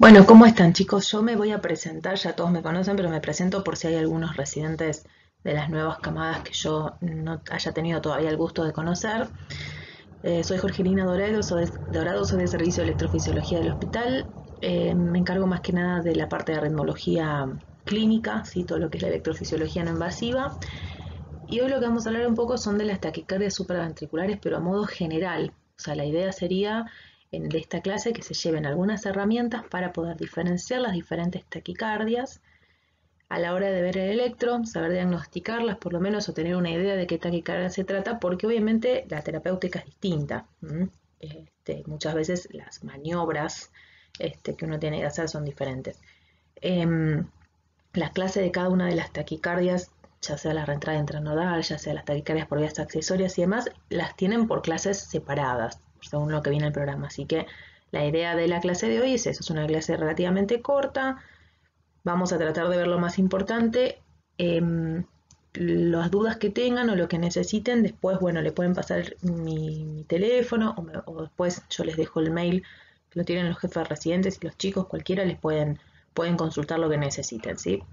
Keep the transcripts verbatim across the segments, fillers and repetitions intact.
Bueno, ¿cómo están, chicos? Yo me voy a presentar, ya todos me conocen, pero me presento por si hay algunos residentes de las nuevas camadas que yo no haya tenido todavía el gusto de conocer. Eh, soy Jorgelina Dorado, soy, Dorado, soy de Servicio de Electrofisiología del hospital. Eh, me encargo más que nada de la parte de ritmología clínica, ¿sí? Todo lo que es la electrofisiología no invasiva. Y hoy lo que vamos a hablar un poco son de las taquicardias supraventriculares, pero a modo general. O sea, la idea sería en, de esta clase que se lleven algunas herramientas para poder diferenciar las diferentes taquicardias a la hora de ver el electro, saber diagnosticarlas por lo menos o tener una idea de qué taquicardia se trata, porque obviamente la terapéutica es distinta. Este, muchas veces las maniobras este, que uno tiene que hacer son diferentes. Eh, la clase de cada una de las taquicardias, ya sea la reentrada intranodal, ya sea las taquicardias por vías accesorias y demás, las tienen por clases separadas, según lo que viene el programa. Así que la idea de la clase de hoy es eso, es una clase relativamente corta. Vamos a tratar de ver lo más importante. Eh, las dudas que tengan o lo que necesiten, después, bueno, le pueden pasar mi, mi teléfono o, me, o después yo les dejo el mail que lo tienen los jefes residentes y los chicos, cualquiera les pueden, pueden consultar lo que necesiten, ¿sí?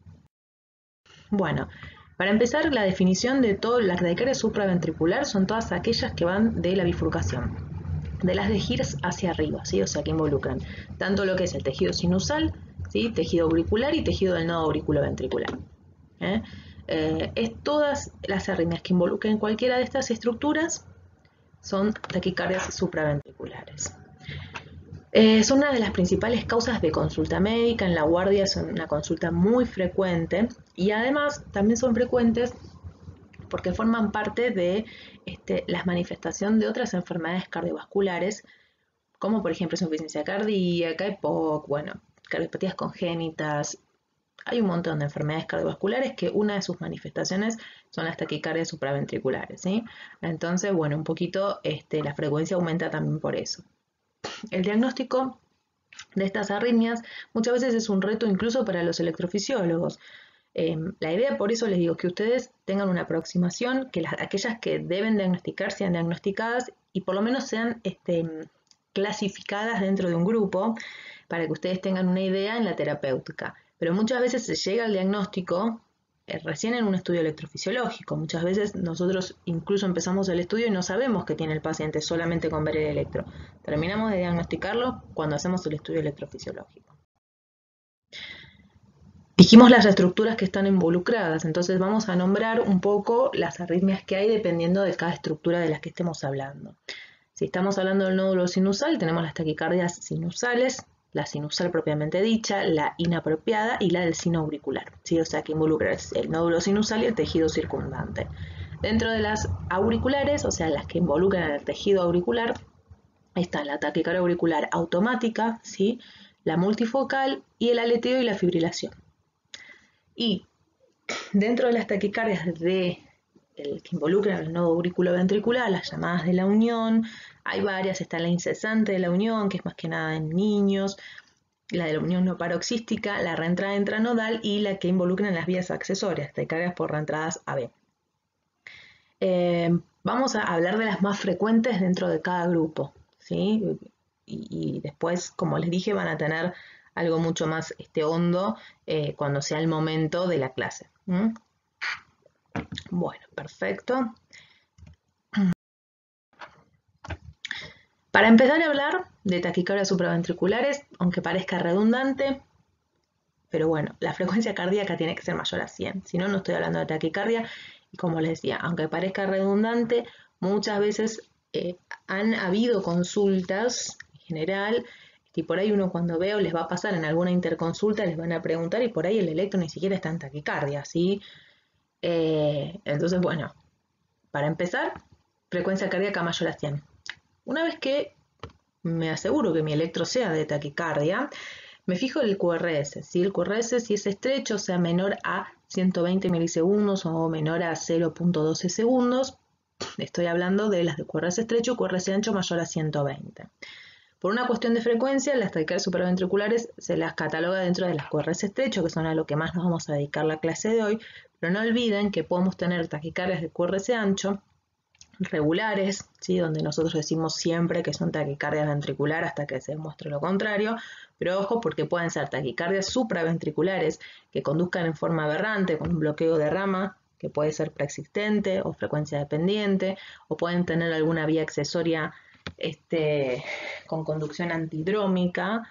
Bueno, para empezar, la definición de toda la taquicardia supraventricular son todas aquellas que van de la bifurcación, de las de Hirsch hacia arriba, ¿sí? O sea, que involucran tanto lo que es el tejido sinusal, ¿sí? Tejido auricular y tejido del nodo auriculoventricular. ¿eh? Eh, es todas las arritmias que involucren cualquiera de estas estructuras son taquicardias supraventriculares. Eh, son una de las principales causas de consulta médica. En la guardia son una consulta muy frecuente y además también son frecuentes porque forman parte de este, la manifestación de otras enfermedades cardiovasculares, como por ejemplo insuficiencia cardíaca, E P O C, bueno, cardiopatías congénitas. Hay un montón de enfermedades cardiovasculares que una de sus manifestaciones son las taquicardias supraventriculares, ¿sí? Entonces, bueno, un poquito este, la frecuencia aumenta también por eso. El diagnóstico de estas arritmias muchas veces es un reto incluso para los electrofisiólogos. Eh, la idea, por eso les digo, que ustedes tengan una aproximación, que las, aquellas que deben diagnosticar sean diagnosticadas y por lo menos sean este, clasificadas dentro de un grupo para que ustedes tengan una idea en la terapéutica. Pero muchas veces se llega al diagnóstico eh, recién en un estudio electrofisiológico. Muchas veces nosotros incluso empezamos el estudio y no sabemos qué tiene el paciente solamente con ver el electro. Terminamos de diagnosticarlo cuando hacemos el estudio electrofisiológico. Dijimos las estructuras que están involucradas, entonces vamos a nombrar un poco las arritmias que hay dependiendo de cada estructura de las que estemos hablando. Si estamos hablando del nódulo sinusal, tenemos las taquicardias sinusales, la sinusal propiamente dicha, la inapropiada y la del sino auricular, ¿sí? O sea que involucra el nódulo sinusal y el tejido circundante. Dentro de las auriculares, o sea las que involucran el tejido auricular, están la taquicardia auricular automática, ¿sí? La multifocal y el aleteo y la fibrilación. Y dentro de las taquicardias de el que involucran el nodo auriculoventricular, las llamadas de la unión, hay varias, está la incesante de la unión, que es más que nada en niños, la de la unión no paroxística, la reentrada intranodal y la que involucran las vías accesorias, taquicardias por reentradas A B. Eh, vamos a hablar de las más frecuentes dentro de cada grupo, ¿sí? Y, y después, como les dije, van a tener algo mucho más este, hondo eh, cuando sea el momento de la clase. ¿Mm? Bueno, perfecto. Para empezar a hablar de taquicardias supraventriculares, aunque parezca redundante, pero bueno, la frecuencia cardíaca tiene que ser mayor a cien, si no, no estoy hablando de taquicardia. Y como les decía, aunque parezca redundante, muchas veces eh, han habido consultas en general, y por ahí uno cuando veo les va a pasar en alguna interconsulta, les van a preguntar y por ahí el electro ni siquiera está en taquicardia, ¿sí? Eh, entonces, bueno, para empezar, frecuencia cardíaca mayor a cien. Una vez que me aseguro que mi electro sea de taquicardia, me fijo el Q R S. ¿Sí? El Q R S, si es estrecho, o sea menor a ciento veinte milisegundos o menor a cero punto doce segundos, estoy hablando de las de Q R S estrecho, Q R S ancho mayor a ciento veinte. Por una cuestión de frecuencia, las taquicardias supraventriculares se las cataloga dentro de las Q R S estrecho, que son a lo que más nos vamos a dedicar la clase de hoy, pero no olviden que podemos tener taquicardias de Q R S ancho regulares, ¿sí? Donde nosotros decimos siempre que son taquicardias ventriculares hasta que se demuestre lo contrario, pero ojo porque pueden ser taquicardias supraventriculares que conduzcan en forma aberrante con un bloqueo de rama que puede ser preexistente o frecuencia dependiente, o pueden tener alguna vía accesoria este, con conducción antidrómica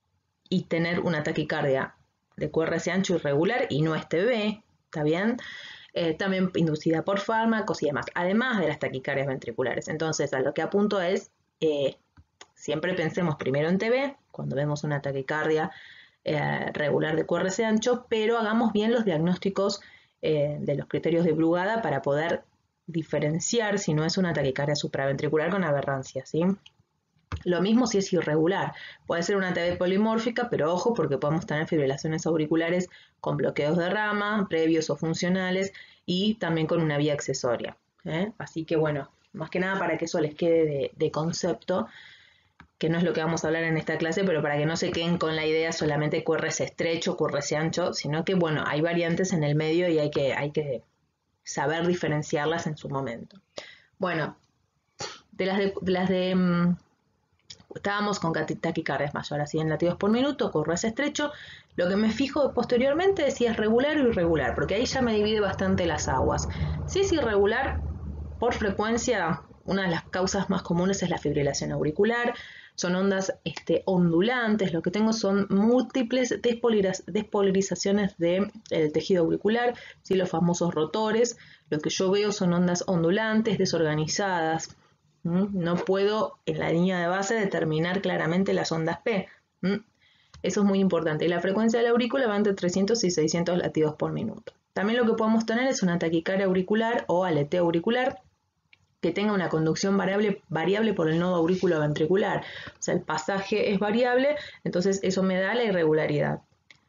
y tener una taquicardia de Q R S ancho irregular y no es T B, ¿está bien? Eh, también inducida por fármacos y demás, además de las taquicardias ventriculares. Entonces, a lo que apunto es, eh, siempre pensemos primero en T B, cuando vemos una taquicardia eh, regular de Q R S ancho, pero hagamos bien los diagnósticos eh, de los criterios de Brugada para poder diferenciar si no es una taquicardia supraventricular con aberrancia, ¿sí? Lo mismo si es irregular, puede ser una T B polimórfica, pero ojo porque podemos tener fibrilaciones auriculares con bloqueos de rama, previos o funcionales, y también con una vía accesoria, ¿eh? Así que bueno, más que nada para que eso les quede de, de concepto, que no es lo que vamos a hablar en esta clase, pero para que no se queden con la idea solamente Q R S estrecho, Q R S ancho, sino que bueno, hay variantes en el medio y hay que, hay que saber diferenciarlas en su momento. Bueno, de las de... De las de mmm, estábamos con taquicardias mayores, así en latidos por minuto, Q R S estrecho. Lo que me fijo posteriormente es si es regular o irregular, porque ahí ya me divide bastante las aguas. Si es irregular, por frecuencia, una de las causas más comunes es la fibrilación auricular. Son ondas este, ondulantes, lo que tengo son múltiples despolarizaciones del tejido auricular, ¿sí? Los famosos rotores. Lo que yo veo son ondas ondulantes, desorganizadas. ¿Mm? No puedo en la línea de base determinar claramente las ondas P. ¿Mm? Eso es muy importante. Y la frecuencia de la aurícula va entre trescientos y seiscientos latidos por minuto. También lo que podemos tener es una taquicardia auricular o aleteo auricular que tenga una conducción variable, variable por el nodo aurículo-ventricular. O sea, el pasaje es variable, entonces eso me da la irregularidad.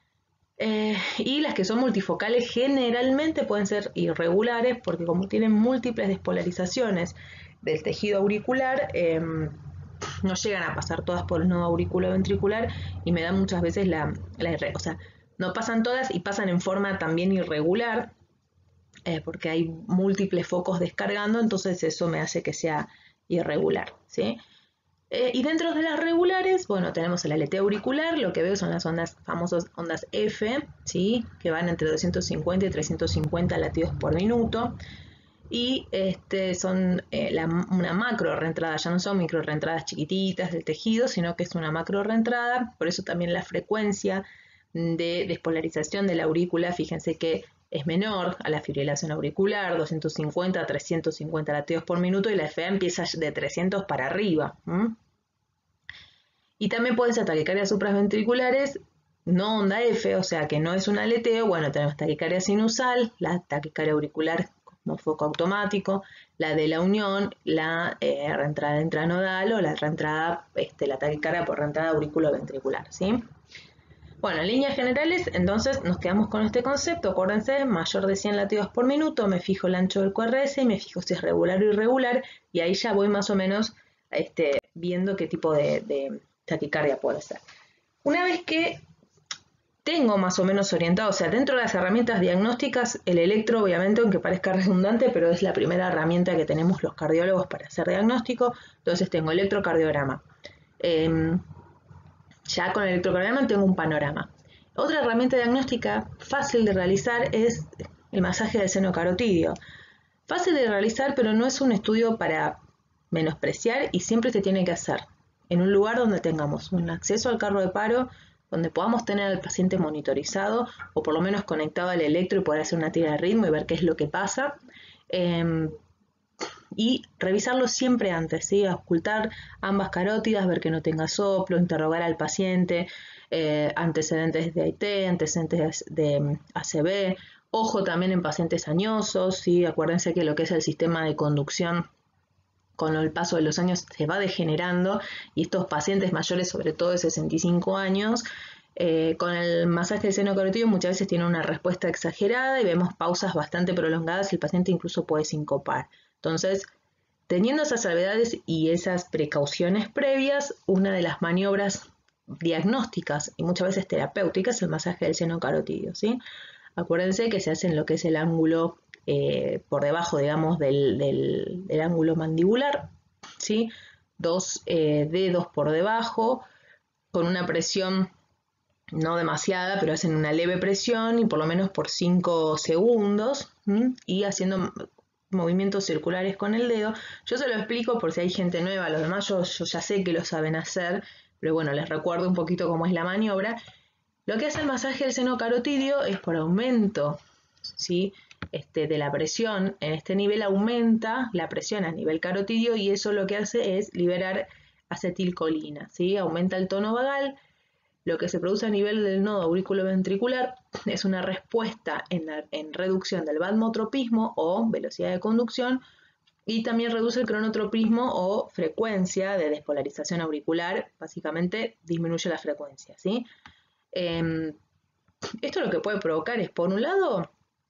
Eh, y las que son multifocales generalmente pueden ser irregulares porque como tienen múltiples despolarizaciones del tejido auricular, eh, no llegan a pasar todas por el nodo auriculo-ventricular y me dan muchas veces la, la o sea, no pasan todas y pasan en forma también irregular, eh, porque hay múltiples focos descargando, entonces eso me hace que sea irregular, ¿sí? Eh, y dentro de las regulares, bueno, tenemos el aleteo auricular, lo que veo son las ondas, famosas ondas F, ¿sí? Que van entre doscientos cincuenta y trescientos cincuenta latidos por minuto, y este, son eh, la, una macro reentrada, ya no son micro reentradas chiquititas del tejido, sino que es una macro reentrada, por eso también la frecuencia de despolarización de la aurícula, fíjense que es menor a la fibrilación auricular, doscientos cincuenta a trescientos cincuenta latidos por minuto, y la F A empieza de trescientos para arriba. ¿Mm? Y también pueden ser taquicardias supraventriculares, no onda F, o sea que no es un aleteo. Bueno, tenemos taquicardia sinusal, la taquicardia auricular como foco automático, la de la unión, la eh, reentrada intranodal o la reentrada, este, la taquicardia por reentrada auriculoventricular, ¿sí? Bueno, en líneas generales, entonces nos quedamos con este concepto. Acuérdense, mayor de cien latidos por minuto, me fijo el ancho del Q R S y me fijo si es regular o irregular, y ahí ya voy más o menos este, viendo qué tipo de, de taquicardia puede ser. Una vez que tengo más o menos orientado, o sea, dentro de las herramientas diagnósticas, el electro, obviamente, aunque parezca redundante, pero es la primera herramienta que tenemos los cardiólogos para hacer diagnóstico. Entonces tengo electrocardiograma. Eh, Ya con el electrocardiograma tengo un panorama. Otra herramienta diagnóstica fácil de realizar es el masaje del seno carotidio. Fácil de realizar, pero no es un estudio para menospreciar y siempre se tiene que hacer en un lugar donde tengamos un acceso al carro de paro, donde podamos tener al paciente monitorizado o por lo menos conectado al electro y poder hacer una tira de ritmo y ver qué es lo que pasa. Eh, y revisarlo siempre antes, ¿sí? Ocultar ambas carótidas, ver que no tenga soplo, interrogar al paciente, eh, antecedentes de A I T, antecedentes de A C V, ojo también en pacientes añosos, ¿sí? Acuérdense que lo que es el sistema de conducción con el paso de los años se va degenerando y estos pacientes mayores, sobre todo de sesenta y cinco años, Eh, con el masaje del seno carotidio muchas veces tiene una respuesta exagerada y vemos pausas bastante prolongadas y el paciente incluso puede sincopar. Entonces, teniendo esas salvedades y esas precauciones previas, una de las maniobras diagnósticas y muchas veces terapéuticas es el masaje del seno carotidio, ¿sí? Acuérdense que se hace en lo que es el ángulo eh, por debajo, digamos, del, del, del ángulo mandibular, ¿sí? Dos eh, dedos por debajo, con una presión no demasiada, pero hacen una leve presión y por lo menos por cinco segundos, ¿m? Y haciendo movimientos circulares con el dedo. Yo se lo explico por si hay gente nueva, los demás yo, yo ya sé que lo saben hacer, pero bueno, les recuerdo un poquito cómo es la maniobra. Lo que hace el masaje del seno carotidio es por aumento, ¿sí? Este, de la presión en este nivel, aumenta la presión a nivel carotidio y eso lo que hace es liberar acetilcolina, ¿sí? Aumenta el tono vagal. Lo que se produce a nivel del nodo auriculoventricular es una respuesta en, la, en reducción del batmotropismo o velocidad de conducción y también reduce el cronotropismo o frecuencia de despolarización auricular, básicamente disminuye la frecuencia, ¿sí? Eh, esto lo que puede provocar es, por un lado,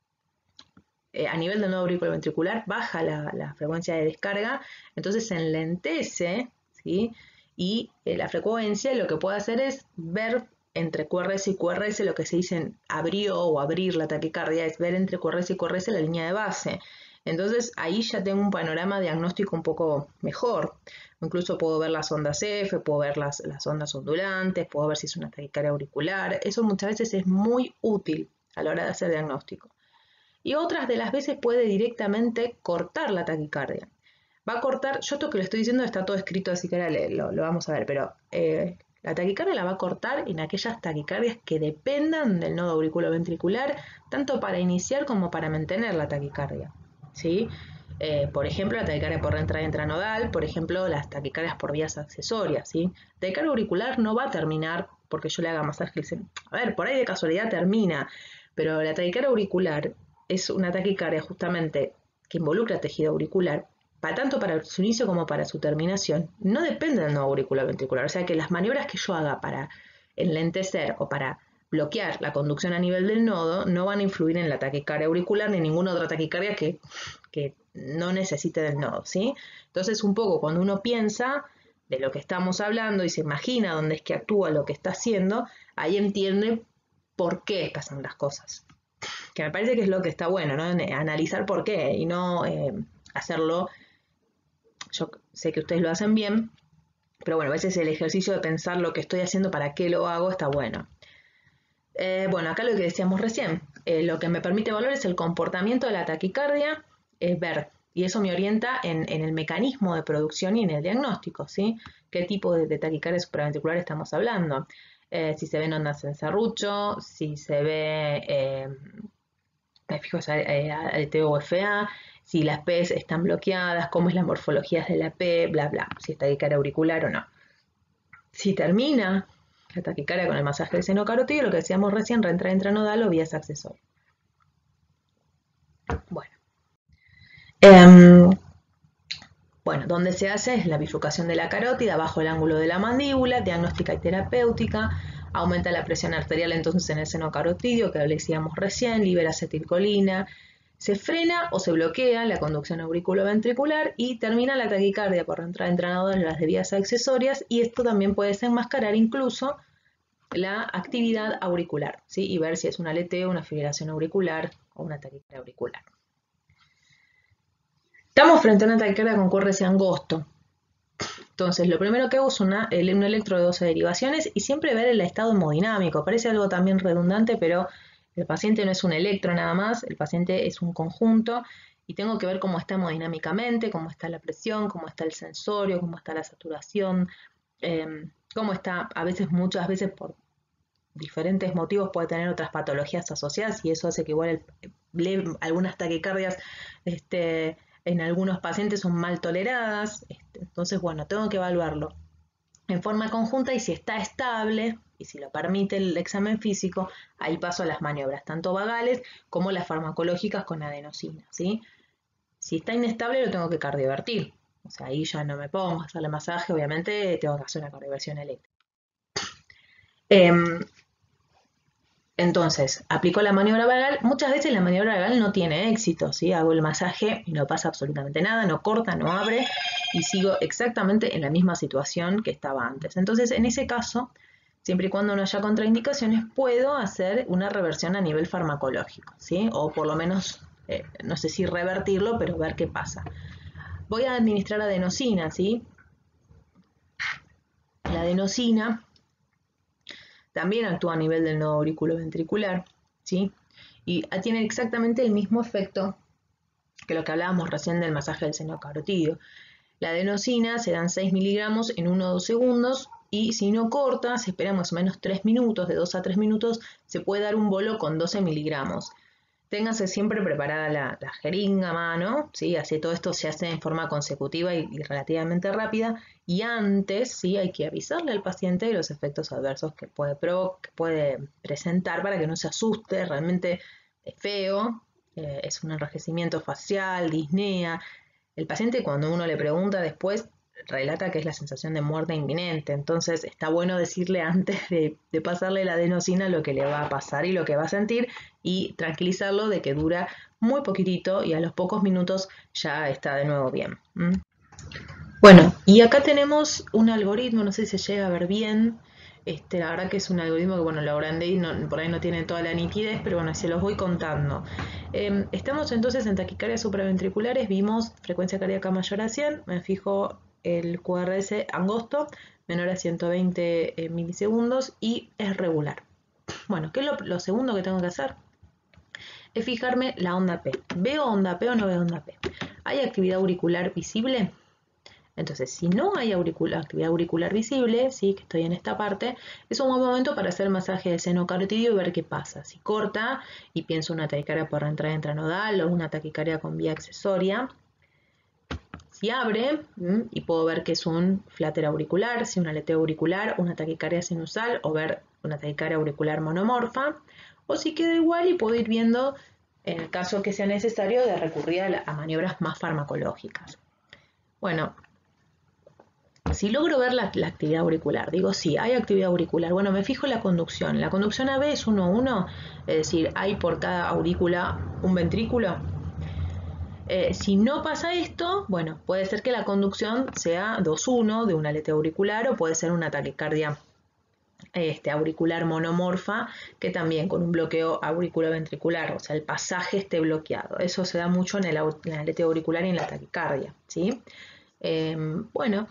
eh, a nivel del nodo auriculoventricular baja la, la frecuencia de descarga, entonces se enlentece, ¿sí? Y eh, la frecuencia lo que puede hacer es ver entre Q R S y Q R S, lo que se dice abrió o abrir la taquicardia, es ver entre Q R S y Q R S la línea de base. Entonces ahí ya tengo un panorama diagnóstico un poco mejor. Incluso puedo ver las ondas F, puedo ver las, las ondas ondulantes, puedo ver si es una taquicardia auricular. Eso muchas veces es muy útil a la hora de hacer diagnóstico. Y otras de las veces puede directamente cortar la taquicardia. Va a cortar, yo esto que le estoy diciendo está todo escrito, así que ahora lo, lo vamos a ver, pero eh, la taquicardia la va a cortar en aquellas taquicardias que dependan del nodo auriculoventricular, tanto para iniciar como para mantener la taquicardia, ¿sí? Eh, por ejemplo, la taquicardia por entrada intranodal, por ejemplo, las taquicardias por vías accesorias, ¿sí? La taquicardia auricular no va a terminar porque yo le haga masaje. A ver, por ahí de casualidad termina, pero la taquicardia auricular es una taquicardia justamente que involucra tejido auricular, para tanto para su inicio como para su terminación, no depende del nodo auriculoventricular. O sea que las maniobras que yo haga para enlentecer o para bloquear la conducción a nivel del nodo no van a influir en la taquicardia auricular ni ninguna otra taquicardia que, que no necesite del nodo, ¿sí? Entonces, un poco cuando uno piensa de lo que estamos hablando y se imagina dónde es que actúa lo que está haciendo, ahí entiende por qué pasan las cosas. Que me parece que es lo que está bueno, ¿no? Analizar por qué y no eh, hacerlo. Yo sé que ustedes lo hacen bien, pero bueno, a veces el ejercicio de pensar lo que estoy haciendo, para qué lo hago, está bueno. Eh, bueno, acá lo que decíamos recién, eh, lo que me permite evaluar es el comportamiento de la taquicardia, es ver, y eso me orienta en, en el mecanismo de producción y en el diagnóstico, ¿sí? ¿Qué tipo de, de taquicardia supraventricular estamos hablando? Eh, si se ven ondas en serrucho, si se ve, eh, me fijo, eh, A T o F A, si las P's están bloqueadas, cómo es la morfología de la P, bla, bla, si es taquicardia auricular o no. Si termina la taquicardia con el masaje del seno carotidio, lo que decíamos recién, reentrada intranodal o vías accesorias. Bueno. Eh, bueno, donde se hace es la bifurcación de la carótida bajo el ángulo de la mandíbula, diagnóstica y terapéutica. Aumenta la presión arterial entonces en el seno carotidio, que lo decíamos recién, libera acetilcolina. Se frena o se bloquea la conducción auriculoventricular y termina la taquicardia por entrada intranodal en las de vías accesorias, y esto también puede desenmascarar incluso la actividad auricular, ¿sí? Y ver si es un aleteo, una fibrilación auricular o una taquicardia auricular. Estamos frente a una taquicardia con Q R S angosto. Entonces, lo primero que hago es una, un electro de doce derivaciones y siempre ver el estado hemodinámico. Parece algo también redundante, pero el paciente no es un electro nada más, el paciente es un conjunto y tengo que ver cómo está hemodinámicamente, cómo está la presión, cómo está el sensorio, cómo está la saturación, eh, cómo está, a veces, muchas veces por diferentes motivos puede tener otras patologías asociadas y eso hace que igual el, algunas taquicardias este, en algunos pacientes son mal toleradas. Este, entonces, bueno, tengo que evaluarlo en forma conjunta y si está estable y si lo permite el examen físico, ahí paso a las maniobras, tanto vagales como las farmacológicas con adenosina, ¿sí? Si está inestable lo tengo que cardiovertir, o sea, ahí ya no me pongo a hacerle masaje, obviamente tengo que hacer una cardioversión eléctrica. Eh, Entonces, aplico la maniobra vagal. Muchas veces la maniobra vagal no tiene éxito, ¿sí? Hago el masaje y no pasa absolutamente nada, no corta, no abre y sigo exactamente en la misma situación que estaba antes. Entonces, en ese caso, siempre y cuando no haya contraindicaciones, puedo hacer una reversión a nivel farmacológico, ¿sí? O por lo menos eh, no sé si revertirlo, pero ver qué pasa. Voy a administrar adenosina, ¿sí? La adenosina también actúa a nivel del nodo auriculoventricular, ¿sí? Y tiene exactamente el mismo efecto que lo que hablábamos recién del masaje del seno carotídeo. La adenosina se dan seis miligramos en uno o dos segundos y si no corta, se espera más o menos tres minutos, de dos a tres minutos, se puede dar un bolo con doce miligramos. Téngase siempre preparada la, la jeringa a mano, ¿sí? Así todo esto se hace en forma consecutiva y, y relativamente rápida. Y antes, ¿sí? Hay que avisarle al paciente de los efectos adversos que puede, pro, que puede presentar para que no se asuste. Realmente es feo, eh, es un enrojecimiento facial, disnea. El paciente, cuando uno le pregunta después, relata que es la sensación de muerte inminente. Entonces está bueno decirle antes de, de pasarle la adenosina lo que le va a pasar y lo que va a sentir y tranquilizarlo de que dura muy poquitito y a los pocos minutos ya está de nuevo bien. ¿Mm? Bueno, y acá tenemos un algoritmo, no sé si se llega a ver bien. Este, la verdad que es un algoritmo que, bueno, lo agrandé y no, por ahí no tiene toda la nitidez, pero bueno, se los voy contando. Eh, estamos entonces en taquicardias supraventriculares, vimos frecuencia cardíaca mayor a cien, me fijo el Q R S angosto, menor a ciento veinte eh, milisegundos y es regular. Bueno, ¿qué es lo, lo segundo que tengo que hacer? Es fijarme la onda P. ¿Veo onda P o no veo onda P? ¿Hay actividad auricular visible? Entonces, si no hay auricular, actividad auricular visible, ¿sí? Que estoy en esta parte, es un buen momento para hacer masaje del seno carotídeo y ver qué pasa. Si corta y pienso una taquicardia por entrada intranodal o una taquicardia con vía accesoria. Si abre, ¿m? Y puedo ver que es un flater auricular, si un aleteo auricular, una taquicardia sinusal o ver una taquicardia auricular monomorfa. O si queda igual y puedo ir viendo, en el caso que sea necesario, de recurrir a, la, a maniobras más farmacológicas. Bueno, si logro ver la, la actividad auricular, digo, sí, hay actividad auricular. Bueno, me fijo en la conducción. La conducción A B es uno a uno, es decir, hay por cada aurícula un ventrículo. Eh, si no pasa esto, bueno, puede ser que la conducción sea dos uno de un aleteo auricular o puede ser una taquicardia este, auricular monomorfa que también con un bloqueo auriculoventricular, o sea, el pasaje esté bloqueado. Eso se da mucho en el, en el aleteo auricular y en la taquicardia, ¿sí? Eh, bueno,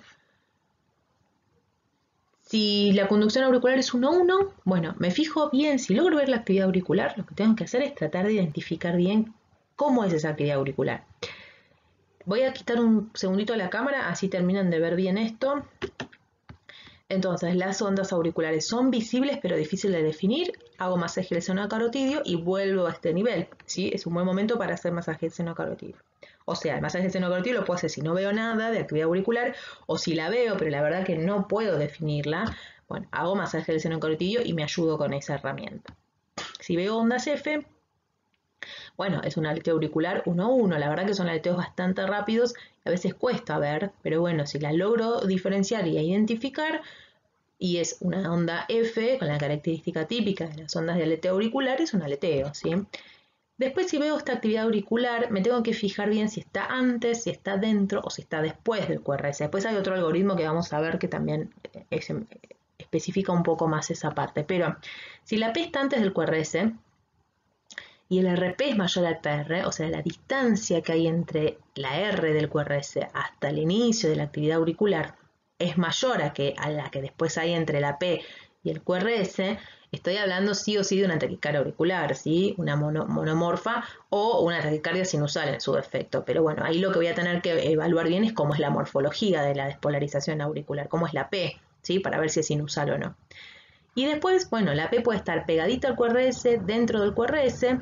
si la conducción auricular es uno a uno, bueno, me fijo bien, si logro ver la actividad auricular, lo que tengo que hacer es tratar de identificar bien cómo es esa actividad auricular. Voy a quitar un segundito la cámara, así terminan de ver bien esto. Entonces, las ondas auriculares son visibles pero difíciles de definir. Hago masaje del seno carotídeo y vuelvo a este nivel, ¿sí? Es un buen momento para hacer masaje del seno carotídeo. O sea, el masaje del seno carotídeo lo puedo hacer si no veo nada de actividad auricular o si la veo, pero la verdad que no puedo definirla. Bueno, hago masaje del seno carotídeo y me ayudo con esa herramienta. Si veo ondas F, bueno, es un aleteo auricular uno a uno. La verdad que son aleteos bastante rápidos y a veces cuesta ver, pero bueno, si la logro diferenciar y identificar, y es una onda F con la característica típica de las ondas de aleteo auricular, es un aleteo, ¿sí? Después, si veo esta actividad auricular, me tengo que fijar bien si está antes, si está dentro o si está después del Q R S. Después hay otro algoritmo que vamos a ver que también es, especifica un poco más esa parte. Pero si la P está antes del Q R S y el R P es mayor al P R, o sea, la distancia que hay entre la R del Q R S hasta el inicio de la actividad auricular es mayor a, que, a la que después hay entre la P y el Q R S, estoy hablando sí o sí de una taquicardia auricular, ¿sí? Una mono, monomorfa o una taquicardia sinusal en su defecto. Pero bueno, ahí lo que voy a tener que evaluar bien es cómo es la morfología de la despolarización auricular, cómo es la P, ¿sí? Para ver si es sinusal o no. Y después, bueno, la P puede estar pegadita al Q R S, dentro del Q R S,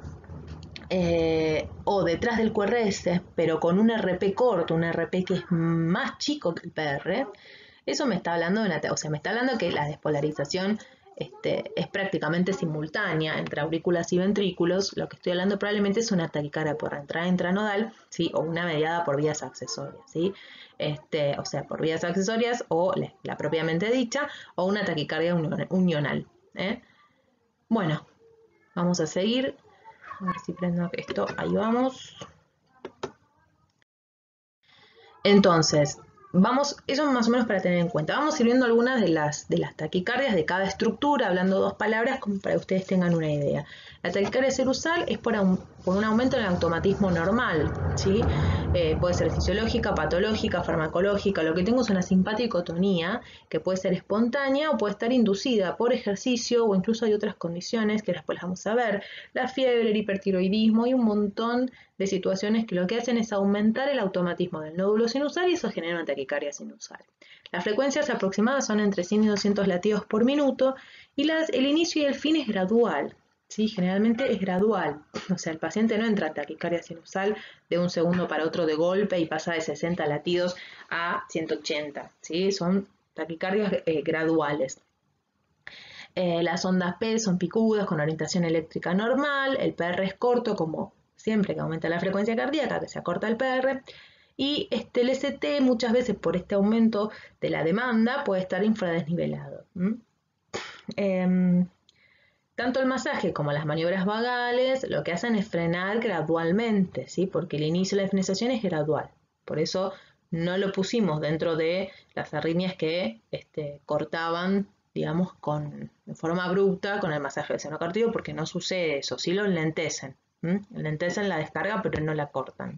eh, o detrás del Q R S, pero con un R P corto, un R P que es más chico que el P R. Eso me está hablando de una, o sea, me está hablando que la despolarización este, es prácticamente simultánea entre aurículas y ventrículos. Lo que estoy hablando probablemente es una taquicardia por entrada intranodal, ¿sí? O una mediada por vías accesorias, ¿sí? Este, o sea, por vías accesorias o la, la propiamente dicha, o una taquicardia unional, ¿eh? Bueno, vamos a seguir. A ver si prendo esto. Ahí vamos. Entonces, vamos, eso más o menos para tener en cuenta. Vamos a ir viendo algunas de las, de las taquicardias de cada estructura, hablando dos palabras como para que ustedes tengan una idea. La taquicardia sinusal es por, por un aumento en el automatismo normal, ¿sí? Eh, puede ser fisiológica, patológica, farmacológica. Lo que tengo es una simpaticotonía que puede ser espontánea o puede estar inducida por ejercicio, o incluso hay otras condiciones que después las vamos a ver, la fiebre, el hipertiroidismo y un montón de situaciones que lo que hacen es aumentar el automatismo del nódulo sinusal y eso genera una taquicardia sinusal. Las frecuencias aproximadas son entre cien y doscientos latidos por minuto y las, el inicio y el fin es gradual. ¿Sí? Generalmente es gradual, o sea, el paciente no entra en taquicardia sinusal de un segundo para otro de golpe y pasa de sesenta latidos a ciento ochenta, ¿sí? Son taquicardias eh, graduales. Eh, las ondas P son picudas con orientación eléctrica normal, el P R es corto, como siempre que aumenta la frecuencia cardíaca, que se acorta el P R, y este, el S T muchas veces por este aumento de la demanda puede estar infradesnivelado. ¿Mm? Eh, Tanto el masaje como las maniobras vagales lo que hacen es frenar gradualmente, ¿sí? Porque el inicio de la desfinización es gradual. Por eso no lo pusimos dentro de las arritmias que este, cortaban, digamos, con, de forma abrupta con el masaje del seno carotideo, porque no sucede eso, sí lo enlentecen. ¿Mm? Enlentecen la descarga, pero no la cortan.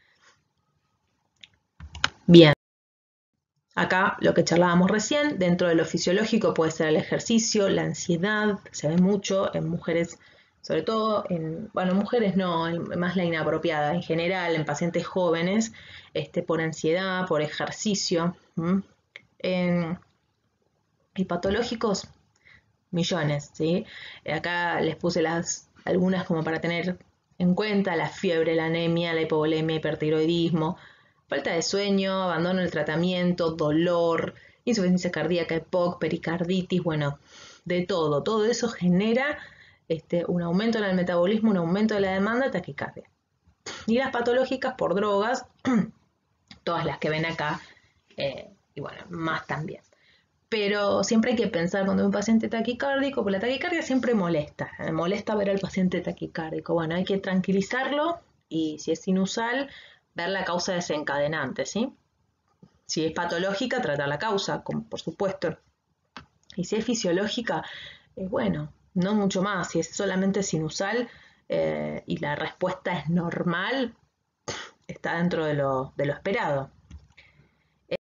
Bien. Acá lo que charlábamos recién, dentro de lo fisiológico puede ser el ejercicio, la ansiedad, se ve mucho en mujeres, sobre todo en, bueno, mujeres no, en, más la inapropiada, en general en pacientes jóvenes, este, por ansiedad, por ejercicio. ¿Mm? En, y patológicos, millones, ¿sí? Acá les puse las, algunas como para tener en cuenta: la fiebre, la anemia, la hipovolemia, hipertiroidismo, falta de sueño, abandono del tratamiento, dolor, insuficiencia cardíaca, E P O C, pericarditis, bueno, de todo. Todo eso genera este, un aumento en el metabolismo, un aumento de la demanda, taquicardia. Y las patológicas por drogas, todas las que ven acá, eh, y bueno, más también. Pero siempre hay que pensar cuando hay un paciente taquicárdico, porque la taquicardia siempre molesta, me molesta ver al paciente taquicárdico. Bueno, hay que tranquilizarlo y si es sinusal, ver la causa desencadenante, ¿sí? Si es patológica, tratar la causa, como por supuesto. Y si es fisiológica, eh, bueno, no mucho más. Si es solamente sinusal eh, y la respuesta es normal, está dentro de lo, de lo esperado. Eh,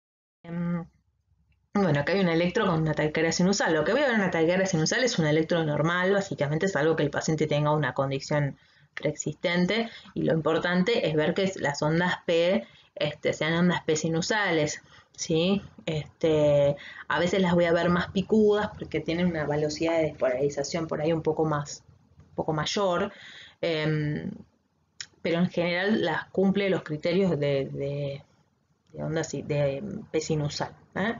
bueno, acá hay un electro con una taquicardia sinusal. Lo que voy a ver en una taquicardia sinusal es un electro normal, básicamente es algo que el paciente tenga una condición preexistente, y lo importante es ver que las ondas P este, sean ondas P sinusales, ¿sí? Este, a veces las voy a ver más picudas porque tienen una velocidad de despolarización por ahí un poco más, un poco mayor, eh, pero en general las cumple los criterios de, de, de ondas de P sinusal, ¿eh?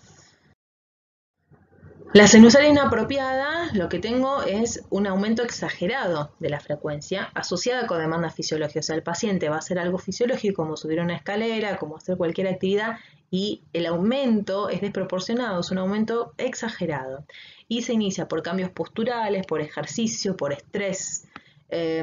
La sinusal inapropiada, lo que tengo es un aumento exagerado de la frecuencia asociada con demanda fisiológica. O sea, el paciente va a hacer algo fisiológico como subir una escalera, como hacer cualquier actividad, y el aumento es desproporcionado, es un aumento exagerado. Y se inicia por cambios posturales, por ejercicio, por estrés. Eh,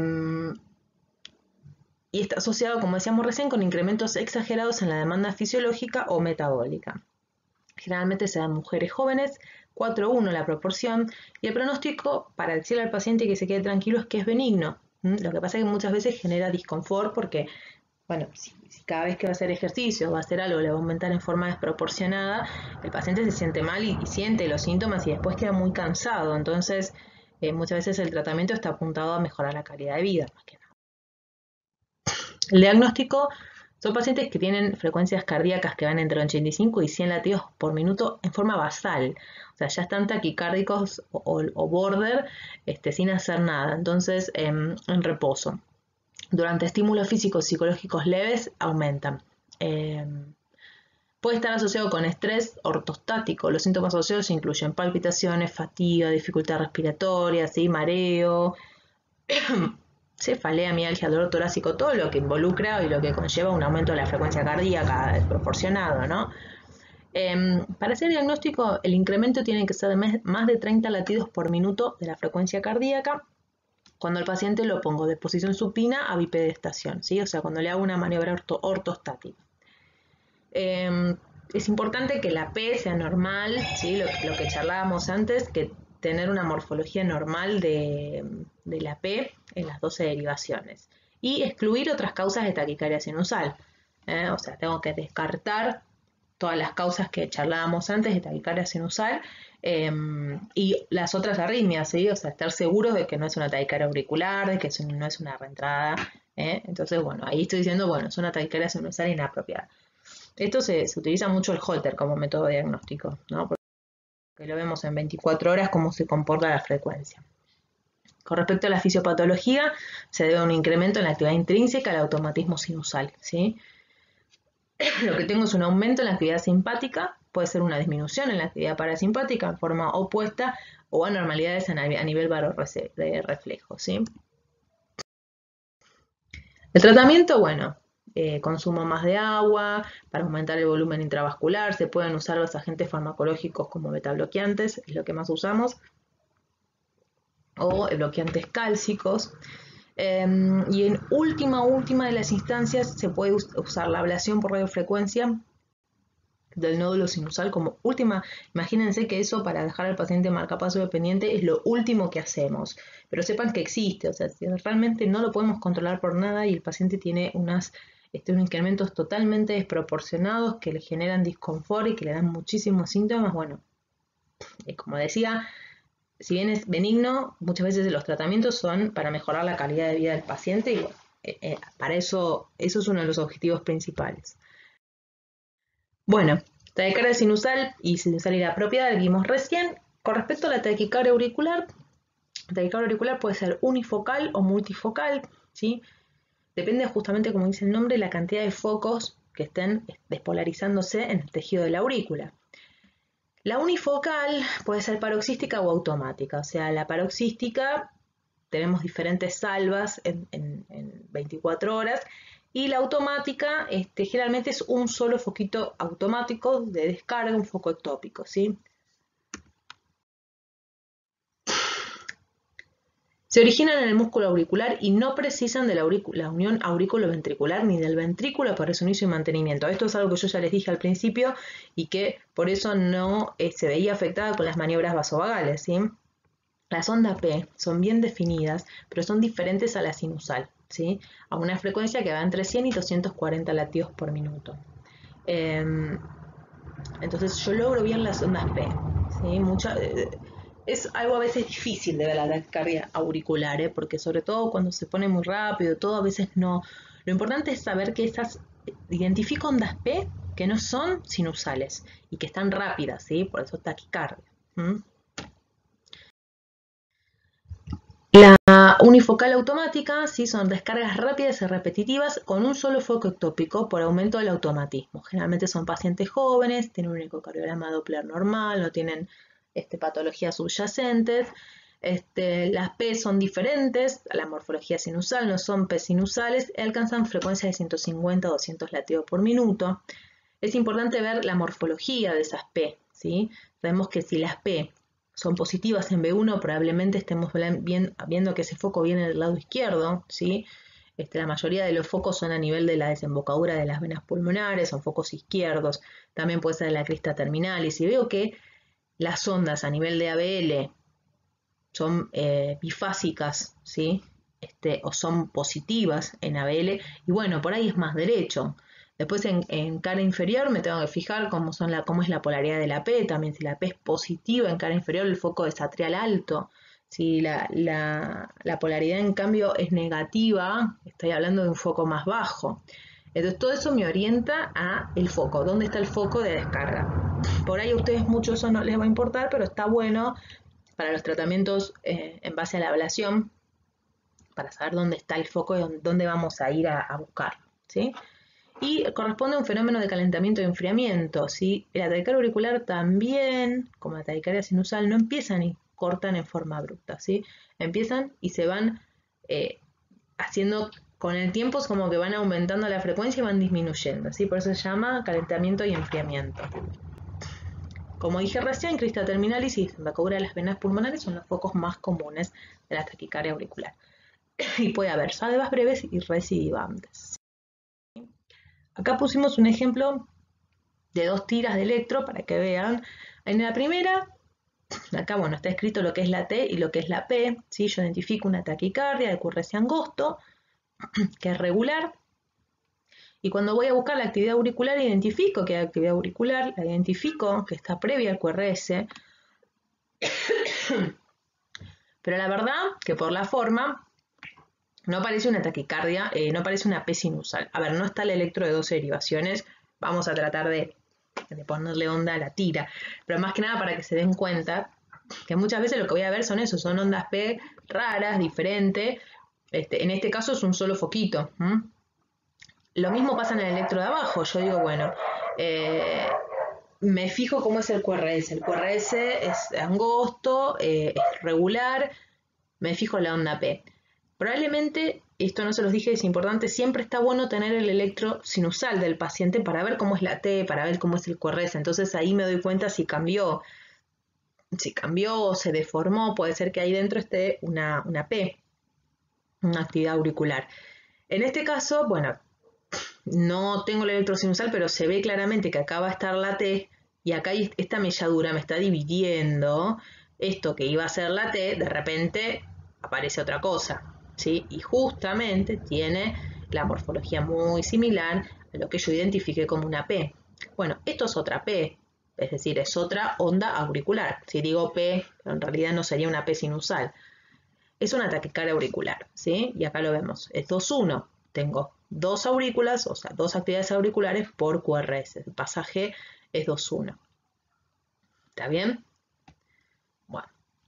y está asociado, como decíamos recién, con incrementos exagerados en la demanda fisiológica o metabólica. Generalmente se dan en mujeres jóvenes, cuatro a uno la proporción, y el pronóstico para decirle al paciente que se quede tranquilo es que es benigno. ¿Mm? Lo que pasa es que muchas veces genera disconfort porque, bueno, si, si cada vez que va a hacer ejercicio va a hacer algo le va a aumentar en forma desproporcionada, el paciente se siente mal y, y siente los síntomas y después queda muy cansado. Entonces, eh, muchas veces el tratamiento está apuntado a mejorar la calidad de vida, más que nada. El diagnóstico: son pacientes que tienen frecuencias cardíacas que van entre ochenta y cinco y cien latidos por minuto en forma basal. O sea, ya están taquicárdicos o, o, o border este, sin hacer nada. Entonces, eh, en reposo. Durante estímulos físicos y psicológicos leves, aumentan. Eh, puede estar asociado con estrés ortostático. Los síntomas asociados incluyen palpitaciones, fatiga, dificultad respiratoria, ¿sí? Mareo, cefalea, mialgia, dolor torácico, todo lo que involucra y lo que conlleva un aumento de la frecuencia cardíaca desproporcionado, ¿no? Eh, para hacer diagnóstico, el incremento tiene que ser de más de treinta latidos por minuto de la frecuencia cardíaca cuando el paciente lo pongo de posición supina a bipedestación, ¿sí? O sea, cuando le hago una maniobra orto ortostática. Eh, es importante que la P sea normal, ¿sí? Lo, lo que charlábamos antes, que tener una morfología normal de, de la P en las doce derivaciones y excluir otras causas de taquicardia sinusal. ¿eh? O sea, tengo que descartar todas las causas que charlábamos antes de taquicardia sinusal eh, y las otras arritmias, ¿sí? O sea, estar seguros de que no es una taquicardia auricular, de que no es una reentrada. ¿eh? Entonces, bueno, ahí estoy diciendo, bueno, es una taquicardia sinusal inapropiada. Esto se, se utiliza mucho el Holter como método diagnóstico, ¿no? Porque lo vemos en veinticuatro horas cómo se comporta la frecuencia. Con respecto a la fisiopatología, se debe a un incremento en la actividad intrínseca al automatismo sinusal, ¿sí? Lo que tengo es un aumento en la actividad simpática, puede ser una disminución en la actividad parasimpática en forma opuesta o anormalidades a nivel de reflejo, ¿sí? El tratamiento, bueno, eh, consumo más de agua, para aumentar el volumen intravascular, se pueden usar los agentes farmacológicos como betabloqueantes, es lo que más usamos, o bloqueantes cálcicos. Eh, y en última, última de las instancias se puede usar la ablación por radiofrecuencia del nódulo sinusal como última. Imagínense que eso para dejar al paciente marcapaso dependiente es lo último que hacemos, pero sepan que existe, o sea, si realmente no lo podemos controlar por nada y el paciente tiene unas, este, unos incrementos totalmente desproporcionados que le generan disconfort y que le dan muchísimos síntomas, bueno, eh, como decía, si bien es benigno, muchas veces los tratamientos son para mejorar la calidad de vida del paciente y bueno, eh, eh, para eso, eso es uno de los objetivos principales. Bueno, taquicardia sinusal y sinusal inapropiada, la vimos recién. Con respecto a la taquicardia auricular, la taquicardia auricular puede ser unifocal o multifocal, ¿sí? Depende justamente, como dice el nombre, la cantidad de focos que estén despolarizándose en el tejido de la aurícula. La unifocal puede ser paroxística o automática, o sea, la paroxística tenemos diferentes salvas en, en, en veinticuatro horas y la automática este, generalmente es un solo foquito automático de descarga, un foco ectópico, ¿sí? Se originan en el músculo auricular y no precisan de la, la unión aurículo-ventricular ni del ventrículo para su inicio y mantenimiento. Esto es algo que yo ya les dije al principio y que por eso no eh, se veía afectada con las maniobras vasovagales, ¿sí? Las ondas P son bien definidas, pero son diferentes a la sinusal, ¿sí? A una frecuencia que va entre cien y doscientos cuarenta latidos por minuto. Eh, entonces yo logro bien las ondas P, ¿sí? Mucha, eh, es algo a veces difícil de ver la taquicardia auricular, ¿eh? Porque sobre todo cuando se pone muy rápido, todo a veces no. Lo importante es saber que esas, identifico ondas P que no son sinusales y que están rápidas, ¿sí? Por eso taquicardia. ¿Mm? La unifocal automática, ¿sí? Son descargas rápidas y repetitivas con un solo foco ectópico por aumento del automatismo. Generalmente son pacientes jóvenes, tienen un ecocardiograma Doppler normal, no tienen este, patologías subyacentes. Este, las P son diferentes a la morfología sinusal, no son P sinusales, alcanzan frecuencias de ciento cincuenta a doscientos latidos por minuto. Es importante ver la morfología de esas P, ¿sí? Sabemos que si las P son positivas en B uno, probablemente estemos viendo que ese foco viene del lado izquierdo, ¿sí? Este, la mayoría de los focos son a nivel de la desembocadura de las venas pulmonares, son focos izquierdos, también puede ser de la crista terminal, y si veo que las ondas a nivel de A B L son eh, bifásicas, ¿sí? Este, o son positivas en A B L, y bueno, por ahí es más derecho. Después en, en cara inferior me tengo que fijar cómo, son la, cómo es la polaridad de la P, también si la P es positiva en cara inferior el foco es atrial alto, si la, la, la polaridad en cambio es negativa, estoy hablando de un foco más bajo. Entonces todo eso me orienta a el foco, dónde está el foco de descarga. Por ahí a ustedes mucho eso no les va a importar, pero está bueno para los tratamientos eh, en base a la ablación, para saber dónde está el foco y dónde vamos a ir a, a buscarlo, ¿sí? Y corresponde a un fenómeno de calentamiento y enfriamiento, ¿sí? La taquicardia auricular también, como la taquicardia sinusal, no empiezan y cortan en forma abrupta, ¿sí? Empiezan y se van eh, haciendo, con el tiempo es como que van aumentando la frecuencia y van disminuyendo, ¿sí? Por eso se llama calentamiento y enfriamiento. Como dije recién, crista terminalis y desembocadura de las venas pulmonares son los focos más comunes de la taquicardia auricular. Y puede haber salvas breves y recidivantes. Acá pusimos un ejemplo de dos tiras de electro para que vean. En la primera acá, bueno, está escrito lo que es la T y lo que es la P, ¿sí? Yo identifico una taquicardia de Q R S angosto, que es regular, y cuando voy a buscar la actividad auricular, identifico que hay actividad auricular, la identifico que está previa al Q R S, pero la verdad que por la forma no parece una taquicardia, eh, no parece una P sinusal. A ver, no está el electro de doce derivaciones, vamos a tratar de, de ponerle onda a la tira, pero más que nada para que se den cuenta que muchas veces lo que voy a ver son eso, son ondas P raras, diferentes, este, en este caso es un solo foquito. ¿m? Lo mismo pasa en el electro de abajo, yo digo, bueno, eh, me fijo cómo es el Q R S, el Q R S es angosto, eh, es regular, me fijo la onda P. Probablemente, esto no se los dije, es importante, siempre está bueno tener el electro sinusal del paciente para ver cómo es la T, para ver cómo es el Q R S. Entonces ahí me doy cuenta si cambió, si cambió o se deformó, puede ser que ahí dentro esté una, una P, una actividad auricular. En este caso, bueno, no tengo el electro sinusal, pero se ve claramente que acá va a estar la T y acá esta melladura me está dividiendo. Esto que iba a ser la T, de repente aparece otra cosa. ¿Sí? Y justamente tiene la morfología muy similar a lo que yo identifiqué como una P. Bueno, esto es otra P, es decir, es otra onda auricular. Si digo P, en realidad no sería una P sinusal. Es una taquicardia auricular, ¿sí? Y acá lo vemos, es dos uno. Tengo dos aurículas, o sea, dos actividades auriculares por Q R S. El pasaje es dos uno. ¿Está bien? Bueno.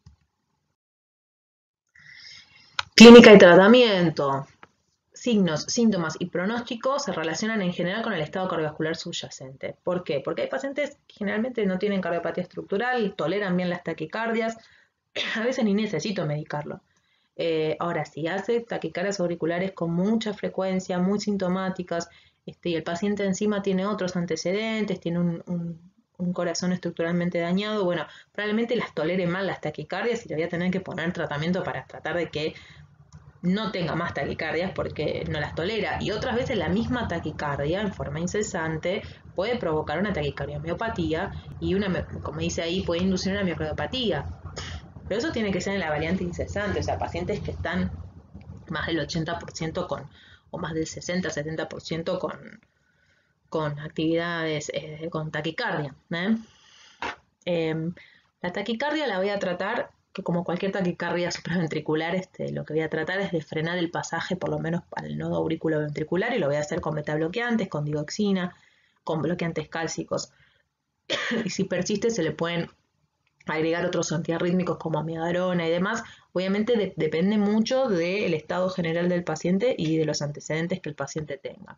Clínica y tratamiento. Signos, síntomas y pronósticos se relacionan en general con el estado cardiovascular subyacente. ¿Por qué? Porque hay pacientes que generalmente no tienen cardiopatía estructural, toleran bien las taquicardias, a veces ni necesito medicarlo. Eh, ahora, si hace taquicardias auriculares con mucha frecuencia, muy sintomáticas, este, y el paciente encima tiene otros antecedentes, tiene un, un, un corazón estructuralmente dañado, bueno, probablemente las tolere mal las taquicardias y le voy a tener que poner tratamiento para tratar de que no tenga más taquicardias porque no las tolera. Y otras veces la misma taquicardia, en forma incesante, puede provocar una taquicardiomyopatía y, una, como dice ahí, puede inducir una miocardiopatía. Pero eso tiene que ser en la variante incesante, o sea, pacientes que están más del ochenta por ciento con, o más del sesenta a setenta por ciento con, con actividades, eh, con taquicardia. ¿eh? Eh, la taquicardia la voy a tratar, que como cualquier taquicardia supraventricular, este, lo que voy a tratar es de frenar el pasaje, por lo menos para el nodo auriculoventricular, y lo voy a hacer con betabloqueantes, con digoxina, con bloqueantes cálcicos. Y si persiste, se le pueden agregar otros antiarrítmicos como amiodarona y demás. Obviamente de, depende mucho del estado general del paciente y de los antecedentes que el paciente tenga.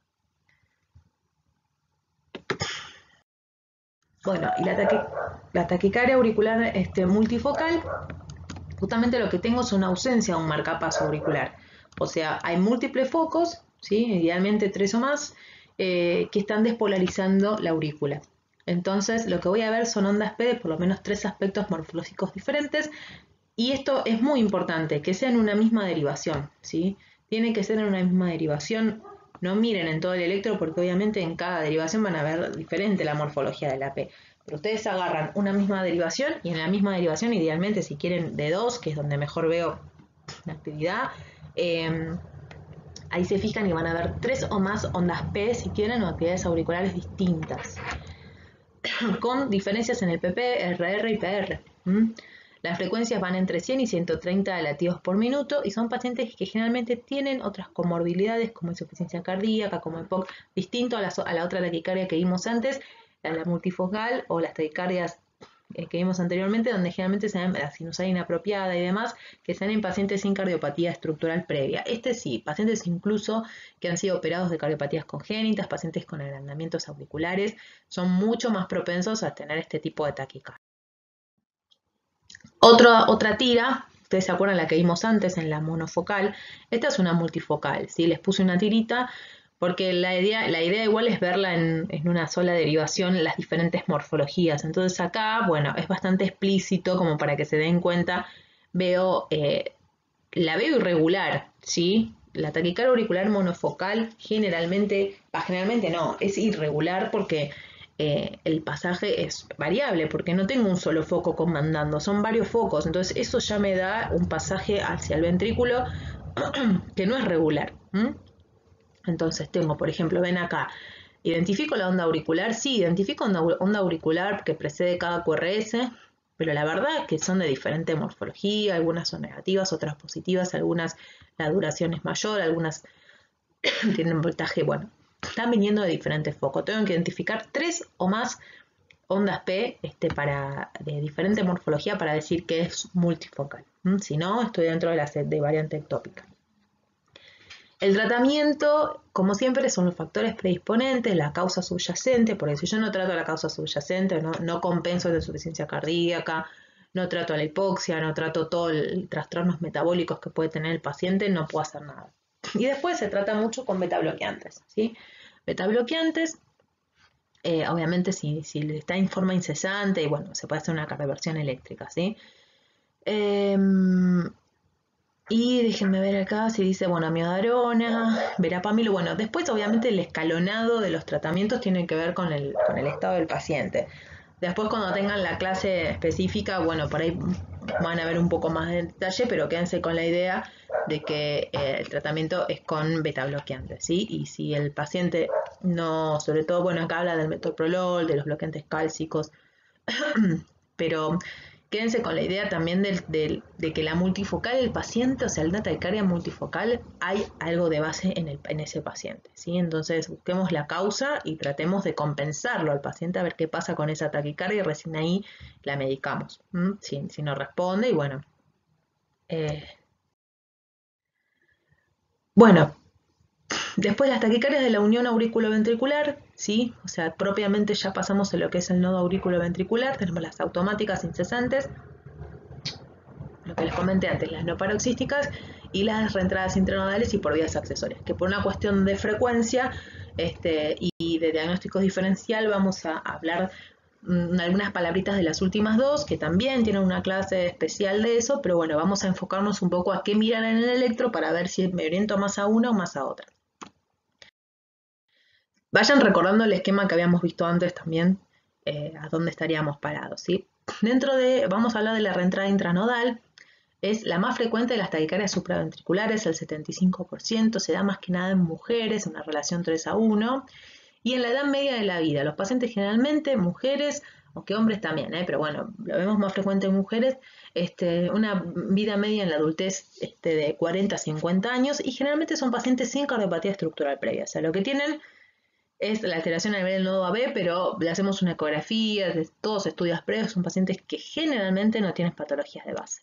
Bueno, y la, taqui, la taquicardia auricular este, multifocal, justamente lo que tengo es una ausencia de un marcapaso auricular. O sea, hay múltiples focos, ¿sí? Idealmente tres o más, eh, que están despolarizando la aurícula. Entonces, lo que voy a ver son ondas P de por lo menos tres aspectos morfológicos diferentes. Y esto es muy importante, que sea en una misma derivación, ¿sí? Tiene que ser en una misma derivación. No miren en todo el electro porque obviamente en cada derivación van a ver diferente la morfología de la P. Pero ustedes agarran una misma derivación y en la misma derivación, idealmente si quieren de dos, que es donde mejor veo la actividad, eh, ahí se fijan y van a ver tres o más ondas P si quieren o actividades auriculares distintas. Con diferencias en el P P, R R y P R. ¿Mm? Las frecuencias van entre cien y ciento treinta latidos por minuto y son pacientes que generalmente tienen otras comorbilidades como insuficiencia cardíaca, como E P O C, distinto a la, a la otra taquicardia que vimos antes, la, la multifocal o las taquicardias eh, que vimos anteriormente, donde generalmente se dan la sinusal inapropiada y demás, que se dan en pacientes sin cardiopatía estructural previa. Este sí, pacientes incluso que han sido operados de cardiopatías congénitas, pacientes con agrandamientos auriculares, son mucho más propensos a tener este tipo de taquicardia. Otra, otra tira, ustedes se acuerdan la que vimos antes en la monofocal, esta es una multifocal, ¿sí? Les puse una tirita porque la idea, la idea igual es verla en, en una sola derivación las diferentes morfologías. Entonces acá, bueno, es bastante explícito como para que se den cuenta, veo, eh, la veo irregular, ¿sí? La taquicardia auricular monofocal generalmente, bah, generalmente no, es irregular porque eh, el pasaje es variable, porque no tengo un solo foco comandando, son varios focos, entonces eso ya me da un pasaje hacia el ventrículo que no es regular. ¿Mm? Entonces tengo, por ejemplo, ven acá, ¿identifico la onda auricular? Sí, identifico onda, onda auricular que precede cada Q R S, pero la verdad es que son de diferente morfología, algunas son negativas, otras positivas, algunas la duración es mayor, algunas tienen voltaje, bueno, están viniendo de diferentes focos. Tengo que identificar tres o más ondas P este, para, de diferente morfología para decir que es multifocal. ¿Mm? Si no, estoy dentro de la set de variante ectópica. El tratamiento, como siempre, son los factores predisponentes, la causa subyacente, porque si yo no trato la causa subyacente, no, no compenso la insuficiencia cardíaca, no trato la hipoxia, no trato todos los trastornos metabólicos que puede tener el paciente, no puedo hacer nada. Y después se trata mucho con betabloqueantes, ¿sí? Betabloqueantes, eh, obviamente si, si está en forma incesante, y bueno, se puede hacer una reversión eléctrica, ¿sí? Eh, Y déjenme ver acá si dice, bueno, amiodarona, verapamilo. Bueno, después obviamente el escalonado de los tratamientos tiene que ver con el, con el estado del paciente. Después cuando tengan la clase específica, bueno, por ahí van a ver un poco más de detalle, pero quédense con la idea de que eh, el tratamiento es con betabloqueantes, ¿sí? Y si el paciente no, sobre todo, bueno, acá habla del metoprolol, de los bloqueantes cálcicos, pero quédense con la idea también del, del, de que la multifocal del paciente, o sea, el taquicardia multifocal, hay algo de base en, el, en ese paciente, ¿sí? Entonces busquemos la causa y tratemos de compensarlo al paciente a ver qué pasa con esa taquicardia y recién ahí la medicamos, si, si no responde y bueno. Eh, bueno, después las taquicardias de la unión auriculoventricular, ¿sí? O sea, propiamente ya pasamos a lo que es el nodo auriculoventricular, tenemos las automáticas incesantes, lo que les comenté antes, las no paroxísticas y las reentradas intranodales y por vías accesorias, que por una cuestión de frecuencia este, y de diagnóstico diferencial vamos a hablar mmm, algunas palabritas de las últimas dos, que también tienen una clase especial de eso, pero bueno, vamos a enfocarnos un poco a qué miran en el electro para ver si me oriento más a una o más a otra. Vayan recordando el esquema que habíamos visto antes también, eh, a dónde estaríamos parados, ¿sí? Dentro de, vamos a hablar de la reentrada intranodal, es la más frecuente de las taquicardias supraventriculares, el setenta y cinco por ciento, se da más que nada en mujeres, una relación tres a uno, y en la edad media de la vida. Los pacientes generalmente, mujeres, aunque hombres también, ¿eh? Pero bueno, lo vemos más frecuente en mujeres, este, una vida media en la adultez este, de cuarenta a cincuenta años, y generalmente son pacientes sin cardiopatía estructural previa, o sea, lo que tienen es la alteración a nivel del nodo A B, pero le hacemos una ecografía, de todos estudios previos, son pacientes que generalmente no tienen patologías de base.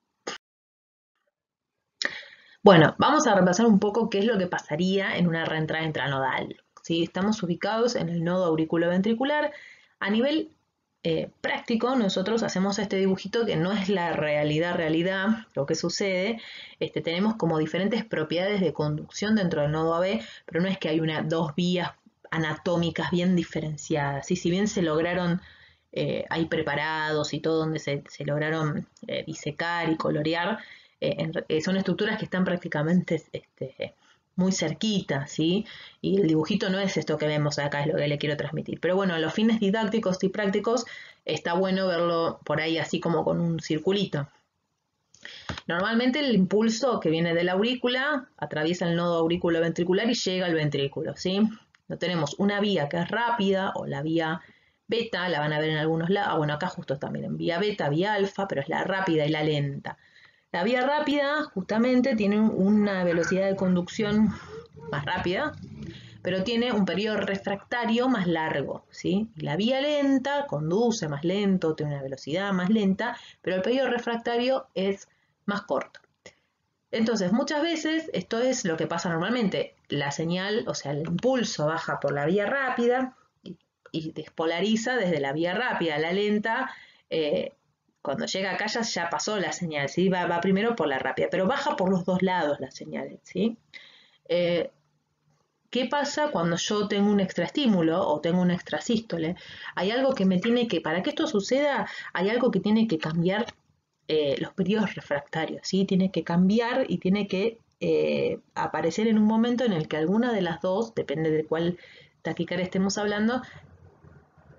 Bueno, vamos a repasar un poco qué es lo que pasaría en una reentrada intranodal. ¿Sí? Estamos ubicados en el nodo auriculoventricular. A nivel eh, práctico, nosotros hacemos este dibujito que no es la realidad, realidad, lo que sucede. Este, tenemos como diferentes propiedades de conducción dentro del nodo A B, pero no es que hay una, dos vías anatómicas bien diferenciadas. ¿Sí? Si bien se lograron, eh, hay preparados y todo donde se, se lograron eh, disecar y colorear, eh, en, eh, son estructuras que están prácticamente este, muy cerquitas, ¿sí? Y el dibujito no es esto que vemos acá, es lo que le quiero transmitir. Pero bueno, a los fines didácticos y prácticos está bueno verlo por ahí así como con un circulito. Normalmente el impulso que viene de la aurícula atraviesa el nodo auriculoventricular y llega al ventrículo, ¿sí? No tenemos una vía que es rápida o la vía beta, la van a ver en algunos lados, bueno, acá justo también en vía beta, vía alfa, pero es la rápida y la lenta. La vía rápida justamente tiene una velocidad de conducción más rápida, pero tiene un periodo refractario más largo, ¿sí? La vía lenta conduce más lento, tiene una velocidad más lenta, pero el periodo refractario es más corto. Entonces, muchas veces esto es lo que pasa normalmente. La señal, o sea, el impulso baja por la vía rápida y, y despolariza desde la vía rápida. La lenta, eh, cuando llega acá ya, ya pasó la señal, ¿sí? Va, va primero por la rápida, pero baja por los dos lados la señal, ¿sí? Eh, ¿Qué pasa cuando yo tengo un extraestímulo o tengo un extrasístole? Hay algo que me tiene que, para que esto suceda, hay algo que tiene que cambiar eh, los periodos refractarios, ¿sí? Tiene que cambiar y tiene que eh, aparecer en un momento en el que alguna de las dos, depende de cuál taquicardia estemos hablando,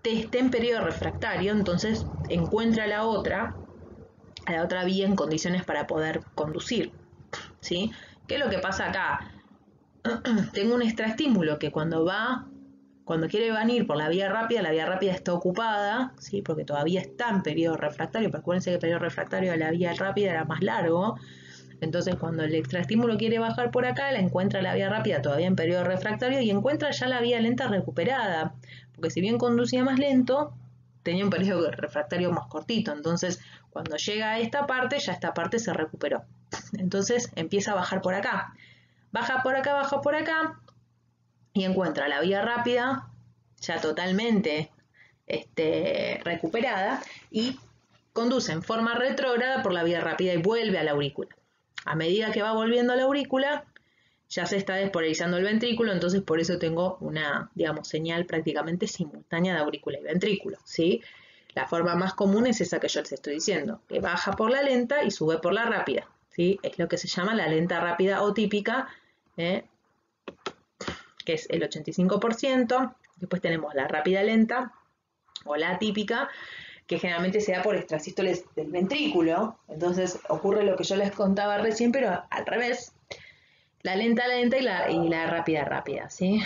esté en periodo refractario, entonces encuentra la otra, a la otra vía en condiciones para poder conducir, ¿sí? ¿Qué es lo que pasa acá? Tengo un extraestímulo que cuando va, cuando quiere venir por la vía rápida, la vía rápida está ocupada, ¿sí? Porque todavía está en periodo refractario, pero acuérdense que el periodo refractario de la vía rápida era más largo. Entonces, cuando el extraestímulo quiere bajar por acá, la encuentra la vía rápida todavía en periodo refractario y encuentra ya la vía lenta recuperada. Porque si bien conducía más lento, tenía un periodo refractario más cortito. Entonces, cuando llega a esta parte, ya esta parte se recuperó. Entonces, empieza a bajar por acá. Baja por acá, baja por acá y encuentra la vía rápida ya totalmente este, recuperada y conduce en forma retrógrada por la vía rápida y vuelve a la aurícula. A medida que va volviendo a la aurícula, ya se está despolarizando el ventrículo, entonces por eso tengo una, digamos, señal prácticamente simultánea de aurícula y ventrículo, ¿sí? La forma más común es esa que yo les estoy diciendo, que baja por la lenta y sube por la rápida, ¿sí? Es lo que se llama la lenta rápida o típica, ¿eh? Que es el ochenta y cinco por ciento. Después tenemos la rápida lenta o la atípica, que generalmente se da por extrasístoles del ventrículo. Entonces ocurre lo que yo les contaba recién, pero al revés. La lenta lenta y la, y la rápida rápida, ¿sí?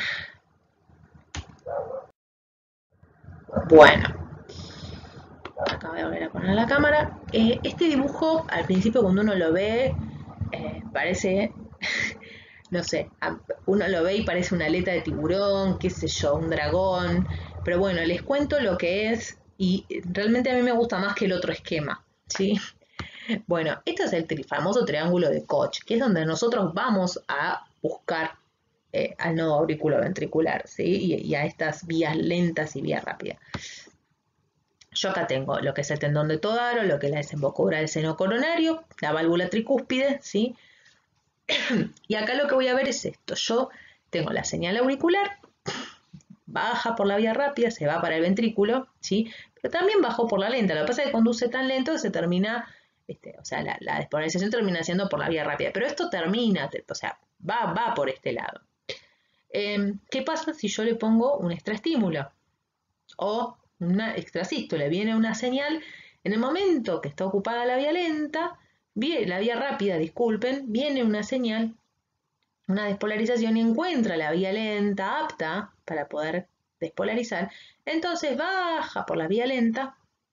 Bueno, acá voy a volver a poner la cámara. Eh, este dibujo, al principio cuando uno lo ve, eh, parece, no sé, uno lo ve y parece una aleta de tiburón, qué sé yo, un dragón. Pero bueno, les cuento lo que es y realmente a mí me gusta más que el otro esquema, ¿sí? Bueno, este es el tri famoso triángulo de Koch, que es donde nosotros vamos a buscar eh, al nodo auriculoventricular, ¿sí? Y, y a estas vías lentas y vías rápidas. Yo acá tengo lo que es el tendón de Todaro, lo que es la desembocadura del seno coronario, la válvula tricúspide, ¿sí? Y acá lo que voy a ver es esto. Yo tengo la señal auricular, baja por la vía rápida, se va para el ventrículo, ¿sí? Pero también bajó por la lenta. Lo que pasa es que conduce tan lento que se termina, este, o sea, la, la despolarización termina siendo por la vía rápida. Pero esto termina, o sea, va, va por este lado. Eh, ¿Qué pasa si yo le pongo un extraestímulo? O una extrasístole. Viene una señal, en el momento que está ocupada la vía lenta, la vía rápida, disculpen, viene una señal, una despolarización y encuentra la vía lenta apta para poder despolarizar, entonces baja por la vía lenta,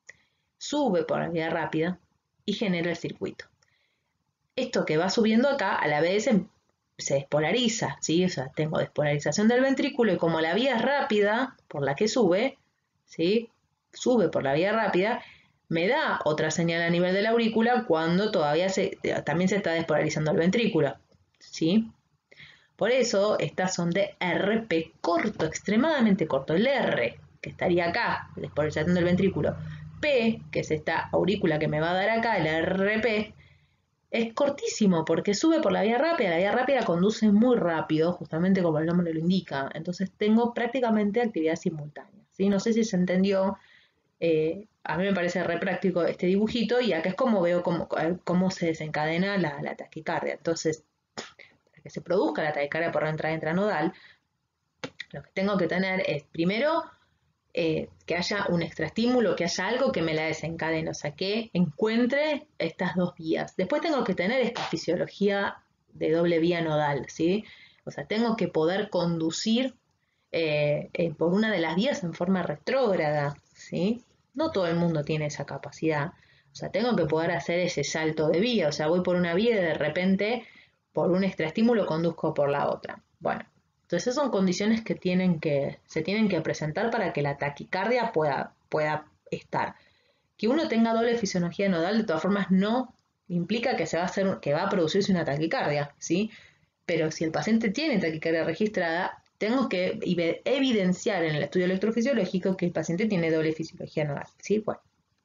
sube por la vía rápida y genera el circuito. Esto que va subiendo acá a la vez se despolariza, ¿sí? O sea, tengo despolarización del ventrículo y como la vía es rápida por la que sube, ¿sí? Sube por la vía rápida, me da otra señal a nivel de la aurícula cuando todavía se, también se está despolarizando el ventrículo, ¿sí? Por eso estas son de R P corto, extremadamente corto. El R, que estaría acá, despolarización del ventrículo, P, que es esta aurícula que me va a dar acá, el R P, es cortísimo porque sube por la vía rápida. La vía rápida conduce muy rápido, justamente como el nombre lo indica. Entonces tengo prácticamente actividad simultánea, ¿sí? No sé si se entendió. Eh, a mí me parece re práctico este dibujito y acá es como veo cómo, cómo se desencadena la, la taquicardia. Entonces, para que se produzca la taquicardia por entrada intranodal, lo que tengo que tener es primero eh, que haya un extraestímulo, que haya algo que me la desencadene, o sea, que encuentre estas dos vías. Después tengo que tener esta fisiología de doble vía nodal, ¿sí? O sea, tengo que poder conducir eh, eh, por una de las vías en forma retrógrada, ¿sí? No todo el mundo tiene esa capacidad. O sea, tengo que poder hacer ese salto de vía. O sea, voy por una vía y de repente por un extraestímulo conduzco por la otra. Bueno, entonces son condiciones que, tienen que se tienen que presentar para que la taquicardia pueda, pueda estar. Que uno tenga doble fisiología nodal, de todas formas, no implica que, se va a hacer, que va a producirse una taquicardia, ¿sí? Pero si el paciente tiene taquicardia registrada, tengo que evidenciar en el estudio electrofisiológico que el paciente tiene doble fisiología nodal, ¿sí? Bueno,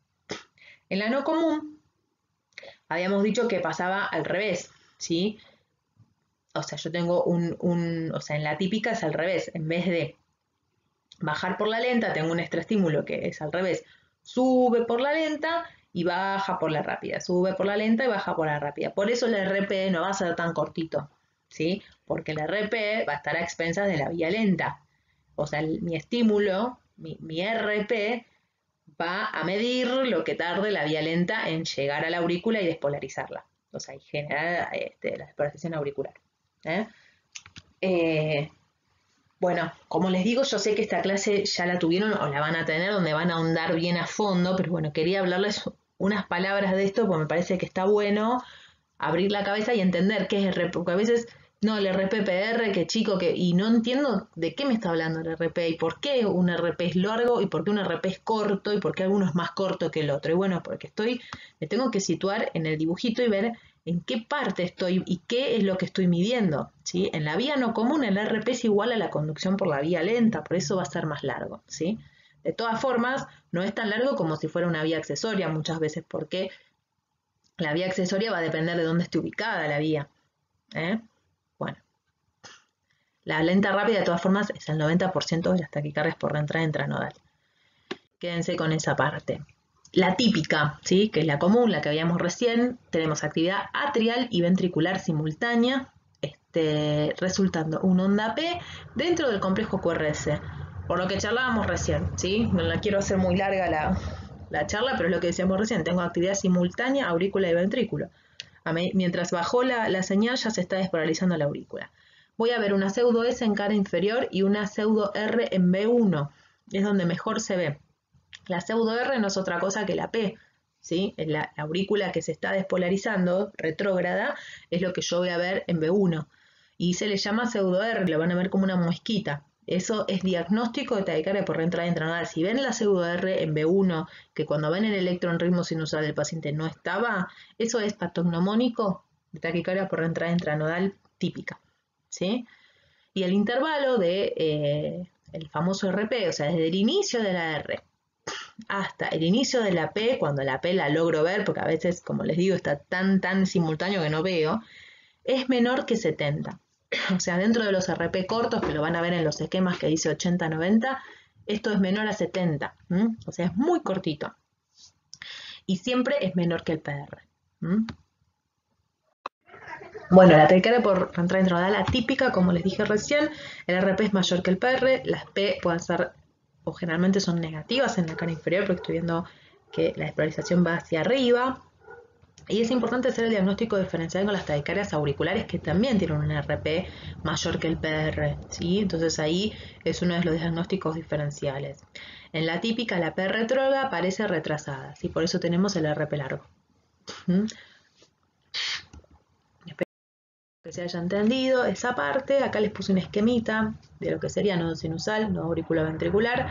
en la no común, habíamos dicho que pasaba al revés, ¿sí? O sea, yo tengo un, un, o sea, en la típica es al revés, en vez de bajar por la lenta, tengo un extraestímulo que es al revés, sube por la lenta y baja por la rápida, sube por la lenta y baja por la rápida. Por eso el R P no va a ser tan cortito, ¿sí? Porque el R P va a estar a expensas de la vía lenta. O sea, el, mi estímulo mi, mi R P va a medir lo que tarde la vía lenta en llegar a la aurícula y despolarizarla. O sea, y generar este, la despolarización auricular. ¿eh? Eh, bueno, como les digo, yo sé que esta clase ya la tuvieron o la van a tener, donde van a ahondar bien a fondo, pero bueno, quería hablarles unas palabras de esto, porque me parece que está bueno abrir la cabeza y entender qué es R P, porque a veces, no, el R P P R, que chico, que, y no entiendo de qué me está hablando el R P, y por qué un R P es largo, y por qué un R P es corto, y por qué alguno es más corto que el otro. Y bueno, porque estoy, me tengo que situar en el dibujito y ver en qué parte estoy y qué es lo que estoy midiendo, ¿sí? En la vía no común el R P es igual a la conducción por la vía lenta, por eso va a ser más largo, ¿sí? De todas formas, no es tan largo como si fuera una vía accesoria muchas veces, porque la vía accesoria va a depender de dónde esté ubicada la vía. ¿eh? Bueno, la lenta rápida de todas formas es el noventa por ciento de las taquicardias por reentrada intranodal. Quédense con esa parte. La típica, ¿sí? Que es la común, la que habíamos recién, tenemos actividad atrial y ventricular simultánea, este, resultando una onda P dentro del complejo Q R S. Por lo que charlábamos recién, ¿sí? No la quiero hacer muy larga la, la charla, pero es lo que decíamos recién, tengo actividad simultánea, aurícula y ventrículo. A mí, mientras bajó la, la señal ya se está despolarizando la aurícula. Voy a ver una pseudo S en cara inferior y una pseudo R en B uno, es donde mejor se ve. La pseudo R no es otra cosa que la P, ¿sí? La, la aurícula que se está despolarizando, retrógrada, es lo que yo voy a ver en B uno. Y se le llama pseudo R, lo van a ver como una muesquita. Eso es diagnóstico de taquicardia por reentrada intranodal. Si ven la pseudo R en B uno, que cuando ven el electro en ritmo sinusal del paciente no estaba, eso es patognomónico de taquicardia por reentrada intranodal típica, ¿sí? Y el intervalo de eh, el famoso R P, o sea, desde el inicio de la R hasta el inicio de la P, cuando la P la logro ver, porque a veces, como les digo, está tan, tan simultáneo que no veo, es menor que setenta. O sea, dentro de los R P cortos, que lo van a ver en los esquemas que dice ochenta noventa, esto es menor a setenta. ¿m? O sea, es muy cortito. Y siempre es menor que el P R. ¿m? Bueno, la taquicardia por reentrada intranodal atípica, como les dije recién, el R P es mayor que el P R, las P pueden ser o generalmente son negativas en la cara inferior, porque estoy viendo que la despolarización va hacia arriba. Y es importante hacer el diagnóstico diferencial con las taquicardias auriculares, que también tienen un R P mayor que el P R, ¿sí? Entonces ahí es uno de los diagnósticos diferenciales. En la típica, la P retrógrada aparece retrasada, ¿sí? Por eso tenemos el R P largo. ¿Mm? Espero que se haya entendido esa parte. Acá les puse un esquemita de lo que sería nodo sinusal, nodo auriculoventricular.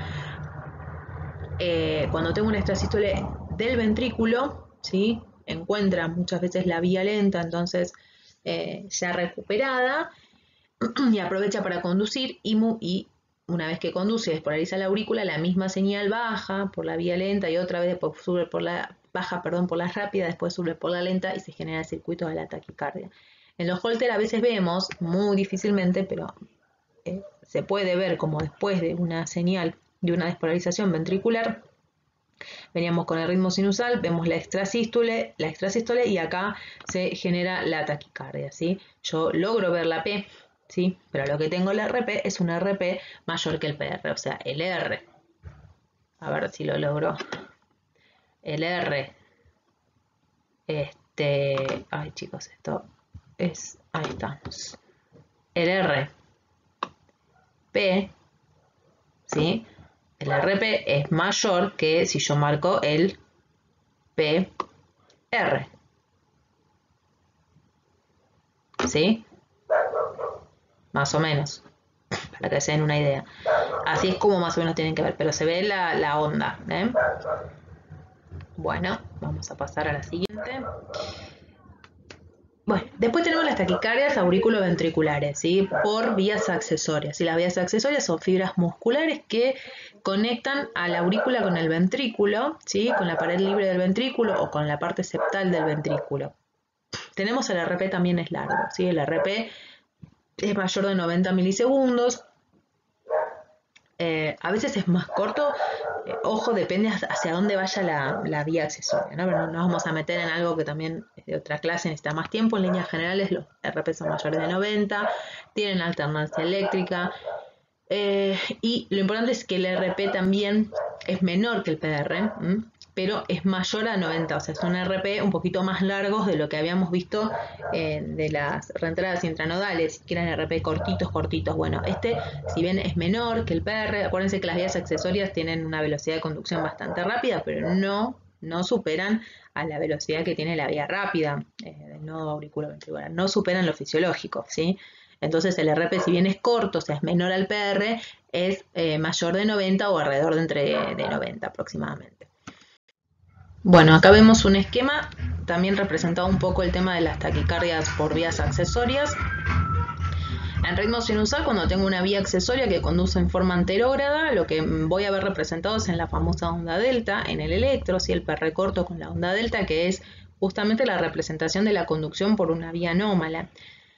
Eh, cuando tengo un extrasístole del ventrículo, ¿sí? Encuentra muchas veces la vía lenta, entonces eh, ya recuperada, y aprovecha para conducir y, y una vez que conduce y despolariza la aurícula, la misma señal baja por la vía lenta y otra vez después sube por la baja, perdón, por la rápida, después sube por la lenta y se genera el circuito de la taquicardia. En los Holter a veces vemos, muy difícilmente, pero eh, se puede ver como después de una señal de una despolarización ventricular, veníamos con el ritmo sinusal, vemos la extrasístole, la extrasístole y acá se genera la taquicardia, ¿sí? Yo logro ver la P, ¿sí? Pero lo que tengo el R P es un R P mayor que el P R, o sea, el R. A ver si lo logro. El R. Este... Ay, chicos, esto es... Ahí estamos. El R. P, ¿sí? El R P es mayor que si yo marco el P R. ¿Sí? Más o menos. Para que se den una idea. Así es como más o menos tienen que ver, pero se ve la, la onda. ¿eh? Bueno, vamos a pasar a la siguiente. Bueno, después tenemos las taquicardias auriculoventriculares, ¿sí? Por vías accesorias. Y las vías accesorias son fibras musculares que conectan a la aurícula con el ventrículo, ¿sí? Con la pared libre del ventrículo o con la parte septal del ventrículo. Tenemos el R P también es largo, ¿sí? El R P es mayor de noventa milisegundos. Eh, a veces es más corto, eh, ojo, depende hacia dónde vaya la, la vía accesoria, ¿no? Pero no nos vamos a meter en algo que también es de otra clase, necesita más tiempo. En líneas generales los R P son mayores de noventa, tienen alternancia eléctrica. Eh, y lo importante es que el R P también es menor que el P R, ¿m? pero es mayor a noventa, o sea, son R P un poquito más largos de lo que habíamos visto eh, de las reentradas intranodales, que eran R P cortitos, cortitos. Bueno, este, si bien es menor que el P R, acuérdense que las vías accesorias tienen una velocidad de conducción bastante rápida, pero no, no superan a la velocidad que tiene la vía rápida eh, del nodo auriculoventricular, no superan lo fisiológico, ¿sí? Entonces el R P, si bien es corto, o sea, es menor al P R, es eh, mayor de noventa o alrededor de entre de noventa aproximadamente. Bueno, acá vemos un esquema, también representado un poco el tema de las taquicardias por vías accesorias. En ritmo sinusal, cuando tengo una vía accesoria que conduce en forma anterógrada, lo que voy a ver representado es en la famosa onda delta, en el electro, ¿sí? El P R corto con la onda delta, que es justamente la representación de la conducción por una vía anómala.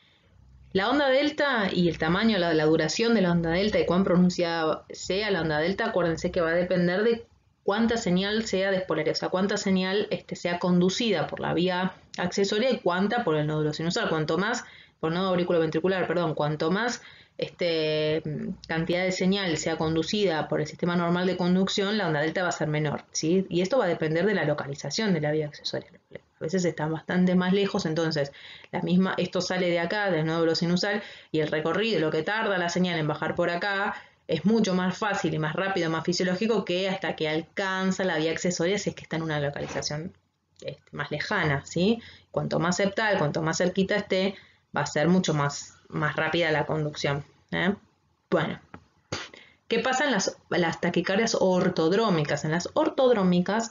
La onda delta y el tamaño, la, la duración de la onda delta y cuán pronunciada sea la onda delta, acuérdense que va a depender de cuánta señal sea despolarizada, o sea, cuánta señal este, sea conducida por la vía accesoria y cuánta por el nódulo sinusal. Cuanto más, por nodo auriculoventricular, perdón, cuanto más este, cantidad de señal sea conducida por el sistema normal de conducción, la onda delta va a ser menor, ¿sí? Y esto va a depender de la localización de la vía accesoria. A veces están bastante más lejos, entonces la misma, esto sale de acá, del nódulo sinusal, y el recorrido, lo que tarda la señal en bajar por acá, es mucho más fácil y más rápido, más fisiológico que hasta que alcanza la vía accesoria si es que está en una localización este, más lejana, ¿sí? Cuanto más septal, cuanto más cerquita esté, va a ser mucho más, más rápida la conducción, ¿eh? Bueno, ¿qué pasa en las, las taquicardias ortodrómicas? En las ortodrómicas,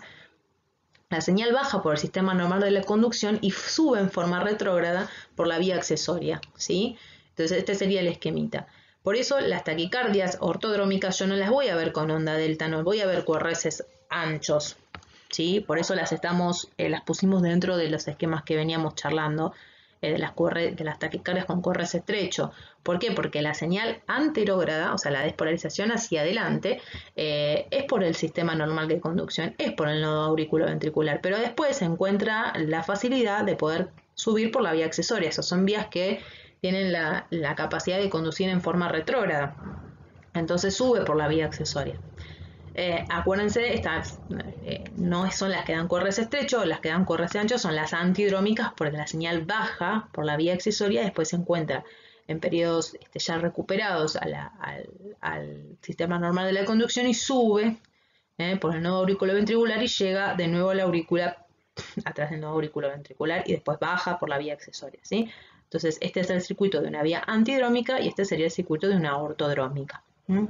la señal baja por el sistema normal de la conducción y sube en forma retrógrada por la vía accesoria, ¿sí? Entonces este sería el esquemita. Por eso las taquicardias ortodrómicas yo no las voy a ver con onda delta, no voy a ver Q R S anchos, ¿sí? Por eso las estamos, eh, las pusimos dentro de los esquemas que veníamos charlando, eh, de, las Q R, de las taquicardias con Q R S estrecho. ¿Por qué? Porque la señal anterógrada, o sea, la despolarización hacia adelante, eh, es por el sistema normal de conducción, es por el nodo auriculoventricular, pero después se encuentra la facilidad de poder subir por la vía accesoria. Esas son vías que tienen la, la capacidad de conducir en forma retrógrada. Entonces sube por la vía accesoria. Eh, acuérdense, estas eh, no son las que dan Q R S estrecho, las que dan Q R S ancho son las antidrómicas, porque la señal baja por la vía accesoria, después se encuentra en periodos este, ya recuperados a la, al, al sistema normal de la conducción y sube eh, por el nodo auriculoventricular y llega de nuevo a la aurícula atrás del nodo auriculoventricular y después baja por la vía accesoria, ¿sí? Entonces este es el circuito de una vía antidrómica y este sería el circuito de una ortodrómica. ¿Mm?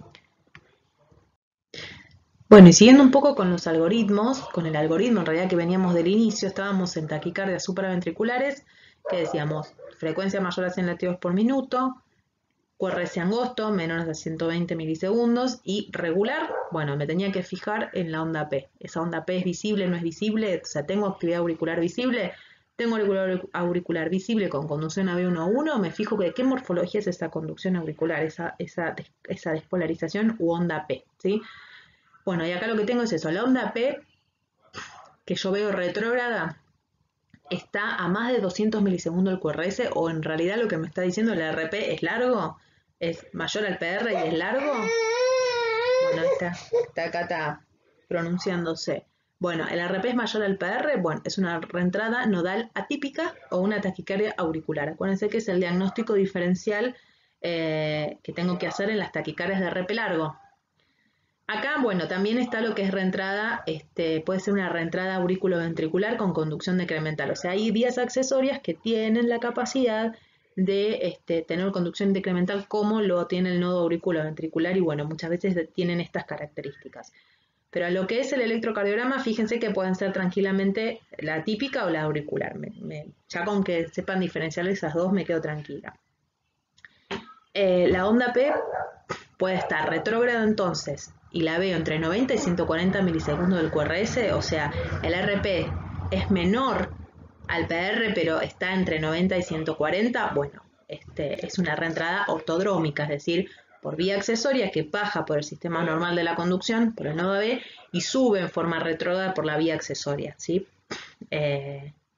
Bueno, y siguiendo un poco con los algoritmos, con el algoritmo en realidad que veníamos del inicio, estábamos en taquicardias supraventriculares, que decíamos frecuencia mayor a cien latidos por minuto, Q R S angosto, menores de ciento veinte milisegundos, y regular, bueno, me tenía que fijar en la onda P. ¿Esa onda P es visible, no es visible? O sea, ¿tengo actividad auricular visible? Tengo auricular, auricular visible con conducción A B uno uno, me fijo que qué morfología es esa conducción auricular, esa, esa, esa despolarización u onda P, ¿sí? Bueno, y acá lo que tengo es eso, la onda P, que yo veo retrógrada, está a más de doscientos milisegundos el Q R S, o en realidad lo que me está diciendo el R P es largo, es mayor al P R y es largo. Bueno, está, está acá está pronunciándose. Bueno, el R P es mayor al P R, bueno, es una reentrada nodal atípica o una taquicardia auricular. Acuérdense que es el diagnóstico diferencial eh, que tengo que hacer en las taquicardias de R P largo. Acá, bueno, también está lo que es reentrada, este, puede ser una reentrada auriculoventricular con conducción decremental. O sea, hay vías accesorias que tienen la capacidad de este, tener conducción decremental como lo tiene el nodo auriculoventricular y, bueno, muchas veces tienen estas características. Pero a lo que es el electrocardiograma, fíjense que pueden ser tranquilamente la típica o la auricular. Me, me, ya con que sepan diferenciar esas dos me quedo tranquila. Eh, la onda P puede estar retrógrada entonces y la veo entre noventa y ciento cuarenta milisegundos del Q R S, o sea, el R P es menor al P R, pero está entre noventa y ciento cuarenta, bueno, este, es una reentrada ortodrómica, es decir, por vía accesoria que baja por el sistema normal de la conducción, por el nodo B, y sube en forma retrógrada por la vía accesoria, ¿sí? Eh,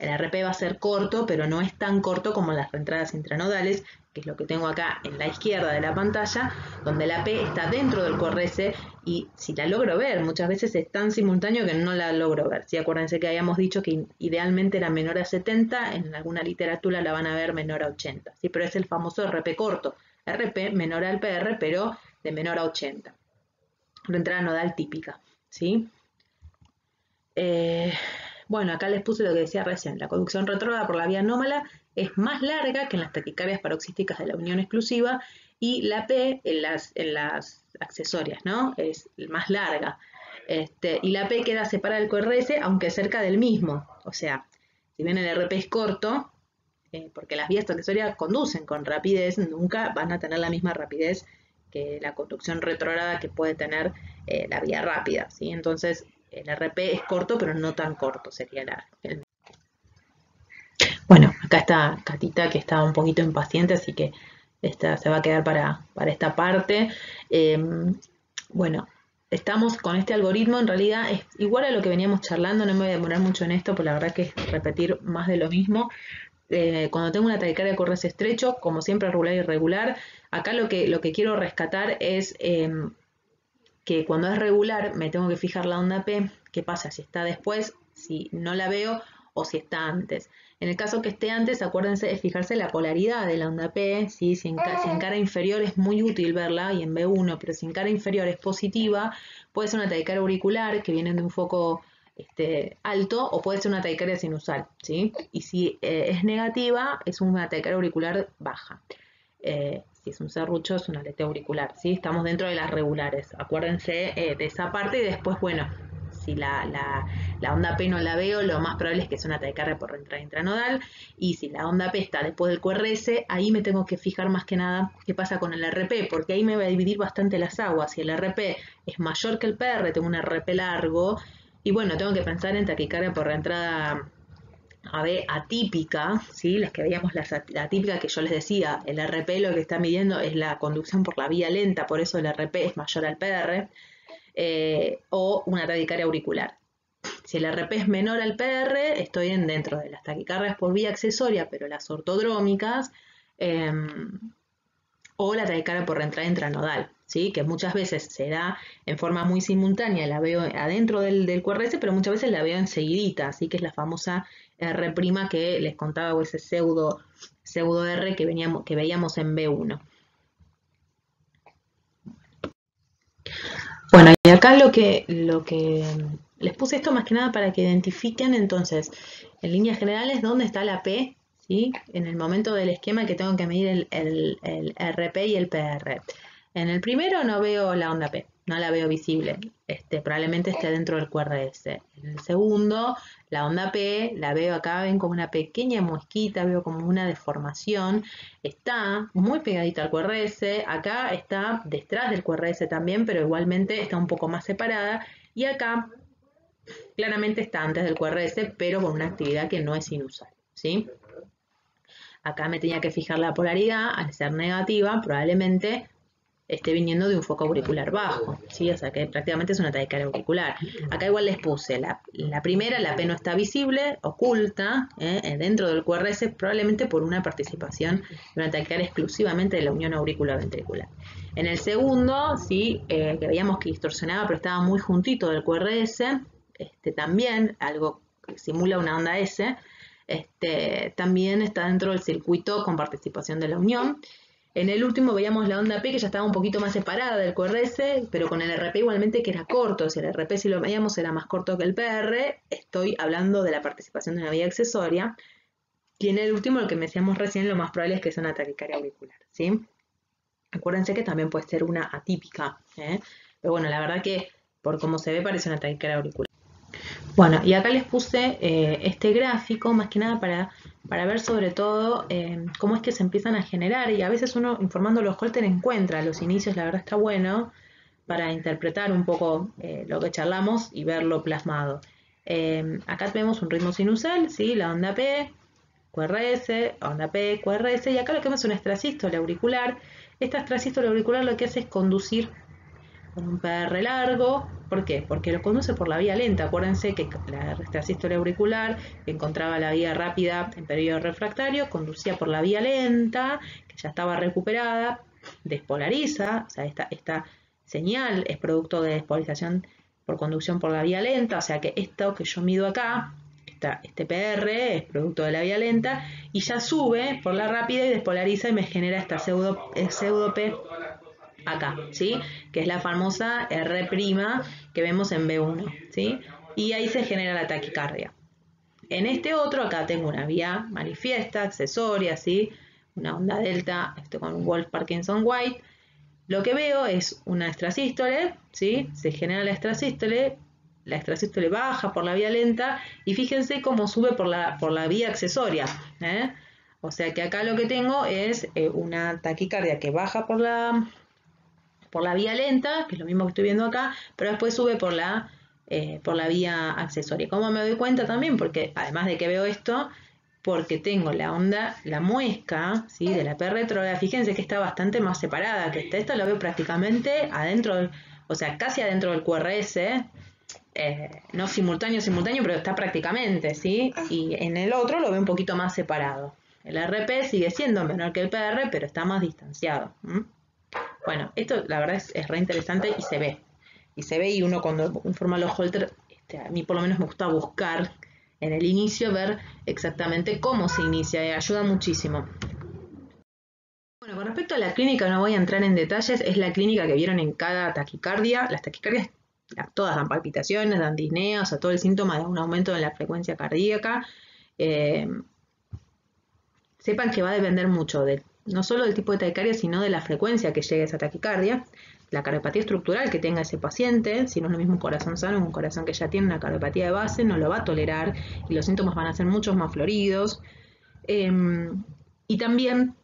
El R P va a ser corto, pero no es tan corto como las reentradas intranodales, que es lo que tengo acá en la izquierda de la pantalla, donde la P está dentro del Q R S y si la logro ver, muchas veces es tan simultáneo que no la logro ver. ¿Sí? Acuérdense que habíamos dicho que idealmente era menor a setenta, en alguna literatura la van a ver menor a ochenta, ¿sí? Pero es el famoso R P corto, R P menor al P R, pero de menor a ochenta. Reentrada nodal típica, ¿sí? Eh, bueno, acá les puse lo que decía recién. La conducción retrógrada por la vía anómala es más larga que en las taquicardias paroxísticas de la unión exclusiva y la P en las, en las accesorias, ¿no? Es más larga. Este, y la P queda separada del Q R S, aunque cerca del mismo. O sea, si bien el R P es corto, eh, porque las vías accesorias conducen con rapidez, nunca van a tener la misma rapidez que la conducción retrógrada que puede tener eh, la vía rápida, ¿sí? Entonces, el R P es corto, pero no tan corto, sería la... El... Bueno, acá está Catita, que está un poquito impaciente, así que esta se va a quedar para, para esta parte. Eh, bueno, estamos con este algoritmo, en realidad es igual a lo que veníamos charlando, no me voy a demorar mucho en esto, porque la verdad que es repetir más de lo mismo. Eh, cuando tengo una taquicardia Q R S estrecho, como siempre regular y irregular, acá lo que, lo que quiero rescatar es... Eh, que cuando es regular me tengo que fijar la onda P, qué pasa si está después, si no la veo o si está antes. En el caso que esté antes, acuérdense de fijarse la polaridad de la onda P, ¿sí? si, en, si en cara inferior es muy útil verla y en B uno, pero si en cara inferior es positiva, puede ser una taquicardia auricular que viene de un foco este, alto o puede ser una taquicardia sinusal, ¿sí? Y si eh, es negativa, es una taquicardia auricular baja. Eh, si es un serrucho, es una aleteo auricular, ¿sí? Estamos dentro de las regulares. Acuérdense eh, de esa parte y después, bueno, si la, la, la onda P no la veo, lo más probable es que es una taquicardia por reentrada intranodal. Y si la onda P está después del Q R S, ahí me tengo que fijar más que nada qué pasa con el R P, porque ahí me va a dividir bastante las aguas. Si el R P es mayor que el P R, tengo un R P largo. Y bueno, tengo que pensar en taquicardia por reentrada A B atípica, ¿sí? Las que veíamos, la, la atípica que yo les decía, el R P lo que está midiendo es la conducción por la vía lenta, por eso el R P es mayor al P R, eh, o una taquicardia auricular. Si el R P es menor al P R, estoy en dentro de las taquicardias por vía accesoria, pero las ortodrómicas, eh, o la taquicardia por reentrada intranodal, ¿sí? Que muchas veces se da en forma muy simultánea, la veo adentro del, del Q R S, pero muchas veces la veo enseguidita, así que es la famosa R' que les contaba, o ese pseudo, pseudo R que, veníamos, que veíamos en B uno. Bueno, y acá lo que, lo que les puse esto más que nada para que identifiquen entonces, en líneas generales, dónde está la P, ¿sí? En el momento del esquema que tengo que medir el, el, el R P y el P R. En el primero no veo la onda P, no la veo visible, este, probablemente esté dentro del Q R S. En el segundo, la onda P, la veo acá, ven como una pequeña mosquita, veo como una deformación, está muy pegadita al Q R S, acá está detrás del Q R S también, pero igualmente está un poco más separada, y acá claramente está antes del Q R S, pero con una actividad que no es inusual, ¿sí? Acá me tenía que fijar la polaridad, al ser negativa, probablemente esté viniendo de un foco auricular bajo, ¿sí? O sea que prácticamente es una taquicardia auricular. Acá igual les puse, la, la primera, la P no está visible, oculta, ¿eh? Dentro del Q R S, probablemente por una participación de una taquicardia exclusivamente de la unión auricular-ventricular. En el segundo, sí, eh, que veíamos que distorsionaba, pero estaba muy juntito del Q R S, este, también algo que simula una onda S, este, también está dentro del circuito con participación de la unión. En el último veíamos la onda P que ya estaba un poquito más separada del Q R S, pero con el R P igualmente que era corto. Si el R P si lo veíamos era más corto que el P R, estoy hablando de la participación de una vía accesoria. Y en el último, lo que me decíamos recién, lo más probable es que sea una taquicardia auricular, ¿sí? Acuérdense que también puede ser una atípica, ¿eh? Pero bueno, la verdad que por cómo se ve parece una taquicardia auricular. Bueno, y acá les puse eh, este gráfico, más que nada para, para ver sobre todo eh, cómo es que se empiezan a generar, y a veces uno informando los Holter encuentra los inicios, la verdad está bueno, para interpretar un poco eh, lo que charlamos y verlo plasmado. Eh, acá vemos un ritmo sinusal, ¿sí? La onda P, Q R S, onda P, Q R S, y acá lo que vemos es una extrasístole auricular. Esta extrasístole auricular lo que hace es conducir con un P R largo ¿Por qué? Porque lo conduce por la vía lenta. Acuérdense que la extrasístole auricular, que encontraba la vía rápida en periodo refractario, conducía por la vía lenta, que ya estaba recuperada, despolariza, o sea, esta, esta señal es producto de despolarización por conducción por la vía lenta, o sea que esto que yo mido acá, esta, este P R es producto de la vía lenta, y ya sube por la rápida y despolariza y me genera esta pseudo, pseudo P acá, ¿sí? Que es la famosa R' que vemos en B uno, ¿sí? Y ahí se genera la taquicardia. En este otro, acá tengo una vía manifiesta, accesoria, ¿sí? Una onda delta este, con Wolff-Parkinson-White. Lo que veo es una extrasístole, ¿sí? Se genera la extrasístole, la extrasístole baja por la vía lenta y fíjense cómo sube por la, por la vía accesoria, ¿eh? O sea que acá lo que tengo es eh, una taquicardia que baja por la, por la vía lenta, que es lo mismo que estoy viendo acá, pero después sube por la, eh, por la vía accesoria. ¿Cómo me doy cuenta también? Porque además de que veo esto, porque tengo la onda, la muesca, ¿sí? De la P retrógrada, fíjense que está bastante más separada que esta. Esta lo veo prácticamente adentro, del, o sea, casi adentro del Q R S, eh, no simultáneo, simultáneo, pero está prácticamente, ¿sí? Y en el otro lo veo un poquito más separado. El R P sigue siendo menor que el P R, pero está más distanciado. ¿Mm? Bueno, esto la verdad es, es re interesante y se ve. Y se ve y uno cuando informa los Holter, este, a mí por lo menos me gusta buscar en el inicio, ver exactamente cómo se inicia, y ayuda muchísimo. Bueno, con respecto a la clínica no voy a entrar en detalles, es la clínica que vieron en cada taquicardia. Las taquicardias todas dan palpitaciones, dan disnea, o sea, todo el síntoma de un aumento en la frecuencia cardíaca. Eh, sepan que va a depender mucho de, no solo del tipo de taquicardia, sino de la frecuencia que llegue esa taquicardia, la cardiopatía estructural que tenga ese paciente. Si no es lo mismo un corazón sano, un corazón que ya tiene una cardiopatía de base, no lo va a tolerar y los síntomas van a ser muchos más floridos. Eh, y también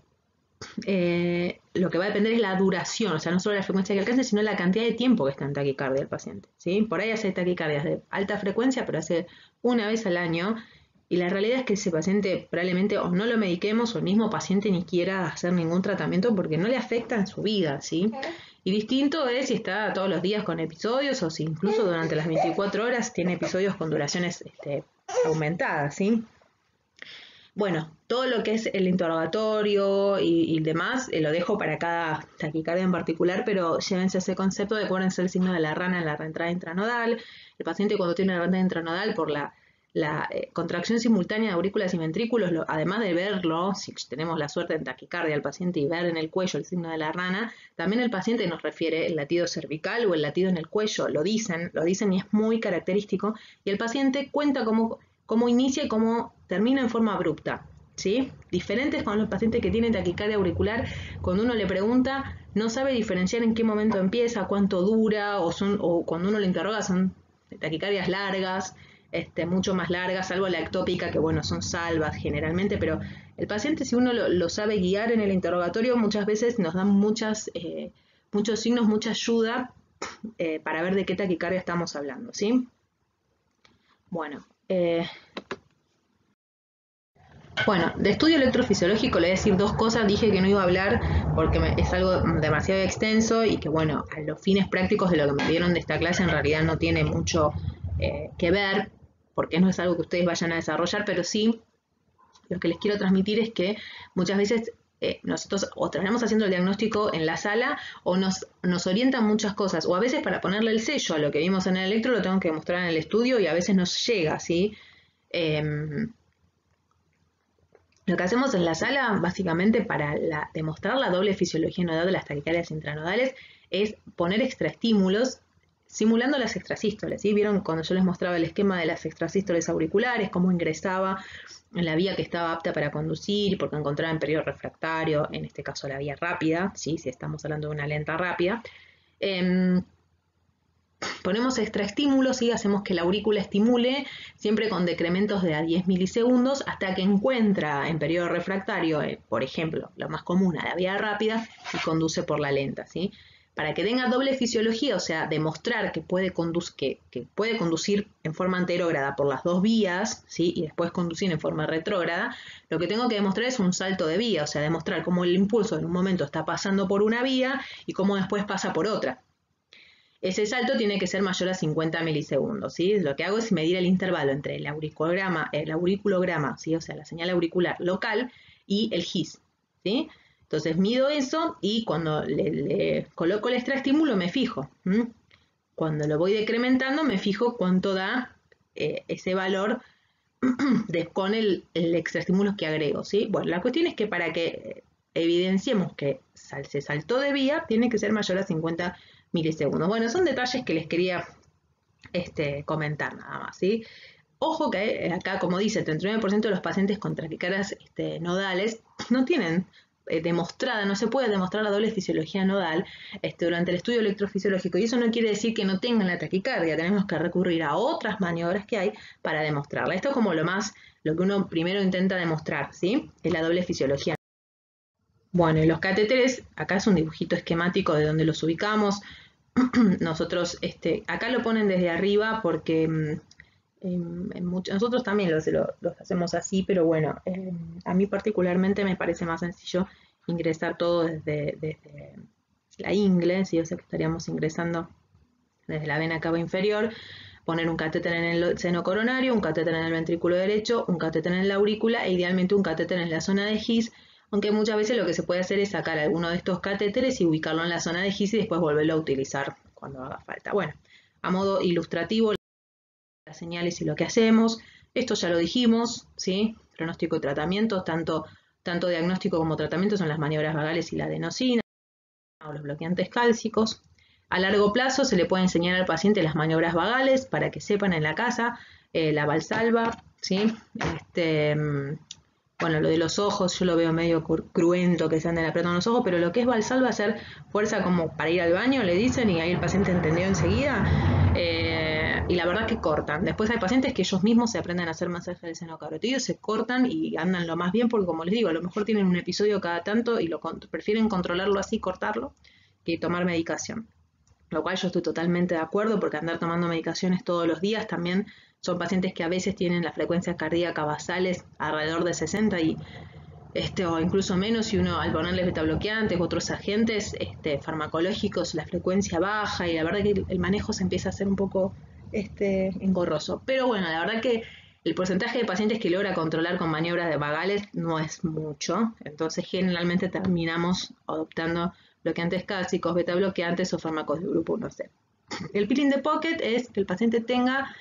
eh, lo que va a depender es la duración, o sea, no solo la frecuencia que alcance, sino la cantidad de tiempo que está en taquicardia el paciente, ¿sí? Por ahí hace taquicardias de alta frecuencia, pero hace una vez al año. Y la realidad es que ese paciente probablemente o no lo mediquemos o el mismo paciente ni quiera hacer ningún tratamiento porque no le afecta en su vida, ¿sí? Y distinto es si está todos los días con episodios o si incluso durante las veinticuatro horas tiene episodios con duraciones este, aumentadas, ¿sí? Bueno, todo lo que es el interrogatorio y, y demás eh, lo dejo para cada taquicardia en particular, pero llévense ese concepto de acuérdense el signo de la rana en la reentrada intranodal. El paciente cuando tiene una reentrada intranodal por la La eh, contracción simultánea de aurículas y ventrículos, lo, además de verlo, si tenemos la suerte en taquicardia al paciente y ver en el cuello el signo de la rana, también el paciente nos refiere el latido cervical o el latido en el cuello, lo dicen, lo dicen y es muy característico, y el paciente cuenta cómo, cómo inicia y cómo termina en forma abrupta, ¿sí? Diferentes con los pacientes que tienen taquicardia auricular, cuando uno le pregunta, no sabe diferenciar en qué momento empieza, cuánto dura, o, son, o cuando uno le interroga son taquicardias largas, Este, mucho más largas, salvo la ectópica, que bueno, son salvas generalmente, pero el paciente, si uno lo, lo sabe guiar en el interrogatorio, muchas veces nos dan muchas, eh, muchos signos, mucha ayuda eh, para ver de qué taquicardia estamos hablando, ¿sí? Bueno, eh, bueno, de estudio electrofisiológico le voy a decir dos cosas. Dije que no iba a hablar porque me, es algo demasiado extenso y que bueno, a los fines prácticos de lo que me dieron de esta clase en realidad no tiene mucho eh, que ver, porque no es algo que ustedes vayan a desarrollar, pero sí lo que les quiero transmitir es que muchas veces eh, nosotros o terminamos haciendo el diagnóstico en la sala o nos, nos orientan muchas cosas, o a veces para ponerle el sello a lo que vimos en el electro lo tengo que mostrar en el estudio y a veces nos llega, ¿sí? Eh, lo que hacemos en la sala, básicamente para la, demostrar la doble fisiología nodal de las taquicardias intranodales, es poner extraestímulos simulando las extrasístoles, ¿sí? Vieron cuando yo les mostraba el esquema de las extrasístoles auriculares, cómo ingresaba en la vía que estaba apta para conducir, porque encontraba en periodo refractario, en este caso la vía rápida, ¿sí? Si estamos hablando de una lenta rápida. Eh, ponemos extraestímulos y hacemos que la aurícula estimule, siempre con decrementos de a diez milisegundos, hasta que encuentra en periodo refractario, eh, por ejemplo, lo más común, a la vía rápida, y conduce por la lenta, ¿sí? Para que tenga doble fisiología, o sea, demostrar que puede, conduc que, que puede conducir en forma anterógrada por las dos vías, ¿sí? Y después conducir en forma retrógrada, lo que tengo que demostrar es un salto de vía, o sea, demostrar cómo el impulso en un momento está pasando por una vía y cómo después pasa por otra. ese salto tiene que ser mayor a cincuenta milisegundos, ¿sí? Lo que hago es medir el intervalo entre el auriculograma, el auriculograma, ¿sí? O sea, la señal auricular local y el G I S, ¿sí? Entonces mido eso y cuando le, le coloco el extraestímulo me fijo. ¿m? Cuando lo voy decrementando me fijo cuánto da eh, ese valor de, con el, el extraestímulo que agrego, ¿sí? Bueno, la cuestión es que para que evidenciemos que sal, se saltó de vía, tiene que ser mayor a cincuenta milisegundos. Bueno, son detalles que les quería este, comentar nada más, ¿sí? Ojo que acá, como dice, el treinta y nueve por ciento de los pacientes con taquicardias este, nodales no tienen eh, demostrada, no se puede demostrar la doble fisiología nodal este, durante el estudio electrofisiológico, y eso no quiere decir que no tengan la taquicardia, tenemos que recurrir a otras maniobras que hay para demostrarla. Esto es como lo más, lo que uno primero intenta demostrar, ¿sí? Es la doble fisiología. Bueno, y los catéteres, acá es un dibujito esquemático de donde los ubicamos. Nosotros, este, acá lo ponen desde arriba porque en, en mucho, nosotros también los, los, los hacemos así, pero bueno, eh, a mí particularmente me parece más sencillo ingresar todo desde, desde la ingle, ¿sí? O sea que estaríamos ingresando desde la vena cava inferior, poner un catéter en el seno coronario, un catéter en el ventrículo derecho, un catéter en la aurícula e idealmente un catéter en la zona de G I S, aunque muchas veces lo que se puede hacer es sacar alguno de estos catéteres y ubicarlo en la zona de G I S y después volverlo a utilizar cuando haga falta. Bueno, a modo ilustrativo, las señales y lo que hacemos, esto ya lo dijimos, ¿sí? Pronóstico y tratamiento, tanto, tanto diagnóstico como tratamiento son las maniobras vagales y la adenosina, o los bloqueantes cálcicos. A largo plazo se le puede enseñar al paciente las maniobras vagales para que sepan en la casa, eh, la valsalva, ¿sí? Este, bueno, lo de los ojos yo lo veo medio cruento que se anden apretando los ojos, pero lo que es valsalva, hacer fuerza como para ir al baño, le dicen, y ahí el paciente entendió enseguida, eh, y la verdad que cortan. Después hay pacientes que ellos mismos se aprenden a hacer masaje del seno carotidio, se cortan y andan lo más bien, porque como les digo, a lo mejor tienen un episodio cada tanto y lo prefieren controlarlo así, cortarlo, que tomar medicación. Lo cual yo estoy totalmente de acuerdo, porque andar tomando medicaciones todos los días también son pacientes que a veces tienen las frecuencias cardíacas basales alrededor de sesenta y este, o incluso menos, y uno al ponerles betabloqueantes u otros agentes este, farmacológicos la frecuencia baja y la verdad que el manejo se empieza a hacer un poco este, engorroso. Pero bueno, la verdad que el porcentaje de pacientes que logra controlar con maniobras de vagales no es mucho, entonces generalmente terminamos adoptando bloqueantes cálcicos, beta bloqueantes o fármacos de grupo uno C. El pill in the pocket es que el paciente tenga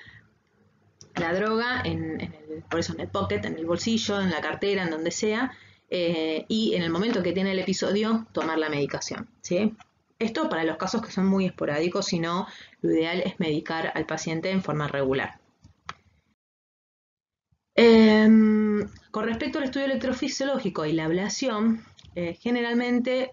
la droga, en, en el, por eso en el pocket, en el bolsillo, en la cartera, en donde sea, eh, y en el momento que tiene el episodio, tomar la medicación, ¿sí? Esto para los casos que son muy esporádicos, si no, lo ideal es medicar al paciente en forma regular. Eh, con respecto al estudio electrofisiológico y la ablación, eh, generalmente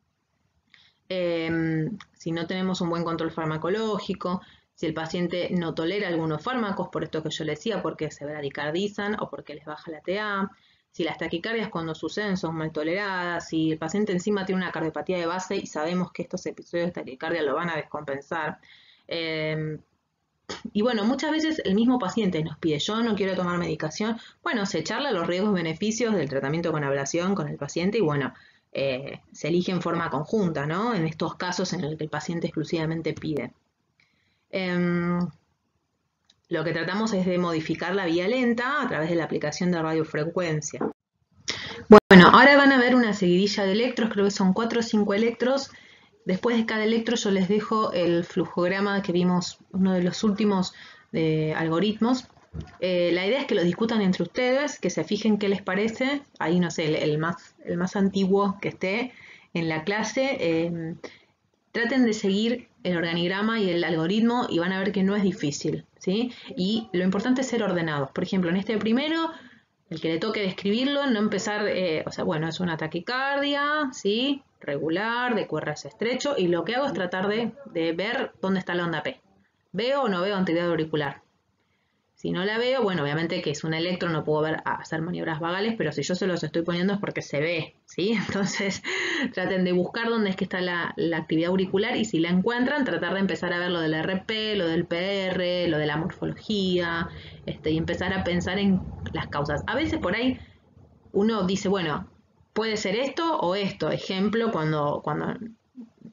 Eh, si no tenemos un buen control farmacológico, si el paciente no tolera algunos fármacos, por esto que yo le decía, porque se bradicardizan o porque les baja la T A, si las taquicardias cuando suceden son mal toleradas, si el paciente encima tiene una cardiopatía de base y sabemos que estos episodios de taquicardia lo van a descompensar. Eh, y bueno, muchas veces el mismo paciente nos pide, yo no quiero tomar medicación, bueno, se charla los riesgos-beneficios del tratamiento con ablación con el paciente y bueno, Eh, se elige en forma conjunta, ¿no? En estos casos en los que el paciente exclusivamente pide. Eh, lo que tratamos es de modificar la vía lenta a través de la aplicación de radiofrecuencia. Bueno, ahora van a ver una seguidilla de electros, creo que son cuatro o cinco electros. Después de cada electro yo les dejo el flujograma que vimos, uno de los últimos de algoritmos. Eh, la idea es que lo discutan entre ustedes, que se fijen qué les parece. Ahí, no sé, el, el, más, el más antiguo que esté en la clase. Eh, traten de seguir el organigrama y el algoritmo y van a ver que no es difícil, ¿sí? Y lo importante es ser ordenados. Por ejemplo, en este primero, el que le toque describirlo, no empezar, eh, o sea, bueno, es una taquicardia, ¿sí? Regular, de Q R S estrecho, y lo que hago es tratar de, de ver dónde está la onda P. ¿Veo o no veo actividad auricular? Si no la veo, bueno, obviamente que es un electro, no puedo ver a hacer maniobras vagales, pero si yo se los estoy poniendo es porque se ve, ¿sí? Entonces, traten de buscar dónde es que está la, la actividad auricular y si la encuentran, tratar de empezar a ver lo del R P, lo del P R, lo de la morfología, este, y empezar a pensar en las causas. A veces por ahí uno dice, bueno, puede ser esto o esto. Ejemplo, cuando, cuando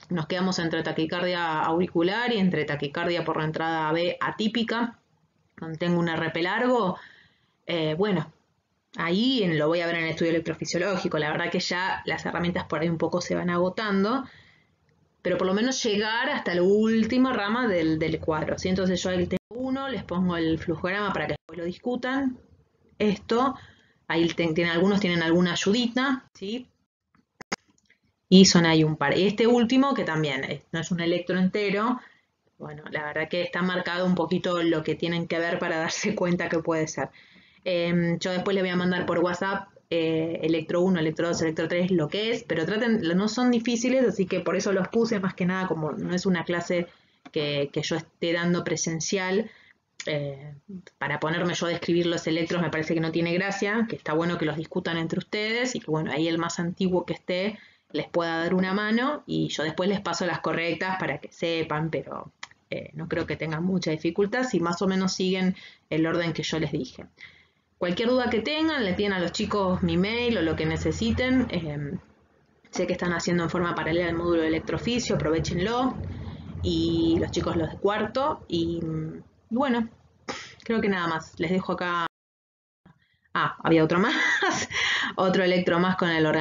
nos quedamos entre taquicardia auricular y entre taquicardia por la entrada B atípica, donde tengo un R P largo, eh, bueno, ahí lo voy a ver en el estudio electrofisiológico. La verdad que ya las herramientas por ahí un poco se van agotando, pero por lo menos llegar hasta la última rama del, del cuadro, ¿sí? Entonces yo ahí tengo uno, les pongo el flujograma para que después lo discutan. Esto, ahí tienen, algunos tienen alguna ayudita, ¿sí? Y son ahí un par. Este último, que también es, no es un electro entero, bueno, la verdad que está marcado un poquito lo que tienen que ver para darse cuenta que puede ser. Eh, yo después les voy a mandar por WhatsApp eh, electro uno, electro dos, electro tres, lo que es, pero traten, no son difíciles, así que por eso los puse, más que nada, como no es una clase que, que yo esté dando presencial, eh, para ponerme yo a describir los electros me parece que no tiene gracia, que está bueno que los discutan entre ustedes y que bueno, ahí el más antiguo que esté les pueda dar una mano y yo después les paso las correctas para que sepan, pero eh, no creo que tengan mucha dificultad si más o menos siguen el orden que yo les dije. Cualquier duda que tengan, le piden a los chicos mi mail o lo que necesiten. Eh, sé que están haciendo en forma paralela el módulo de electroficio, aprovechenlo. Y los chicos los de cuarto. Y bueno, creo que nada más. Les dejo acá. Ah, había otro más. Otro electro más con el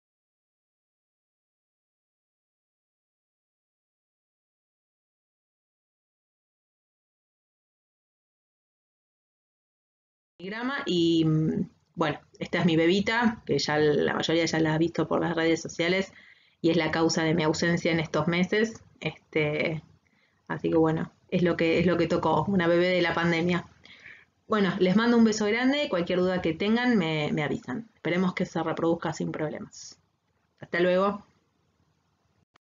organigrama. Y bueno, esta es mi bebita, que ya la mayoría ya la ha visto por las redes sociales. Y es la causa de mi ausencia en estos meses. Este, así que bueno, es lo que, es lo que tocó, una bebé de la pandemia. Bueno, les mando un beso grande, cualquier duda que tengan me, me avisan. Esperemos que se reproduzca sin problemas. Hasta luego.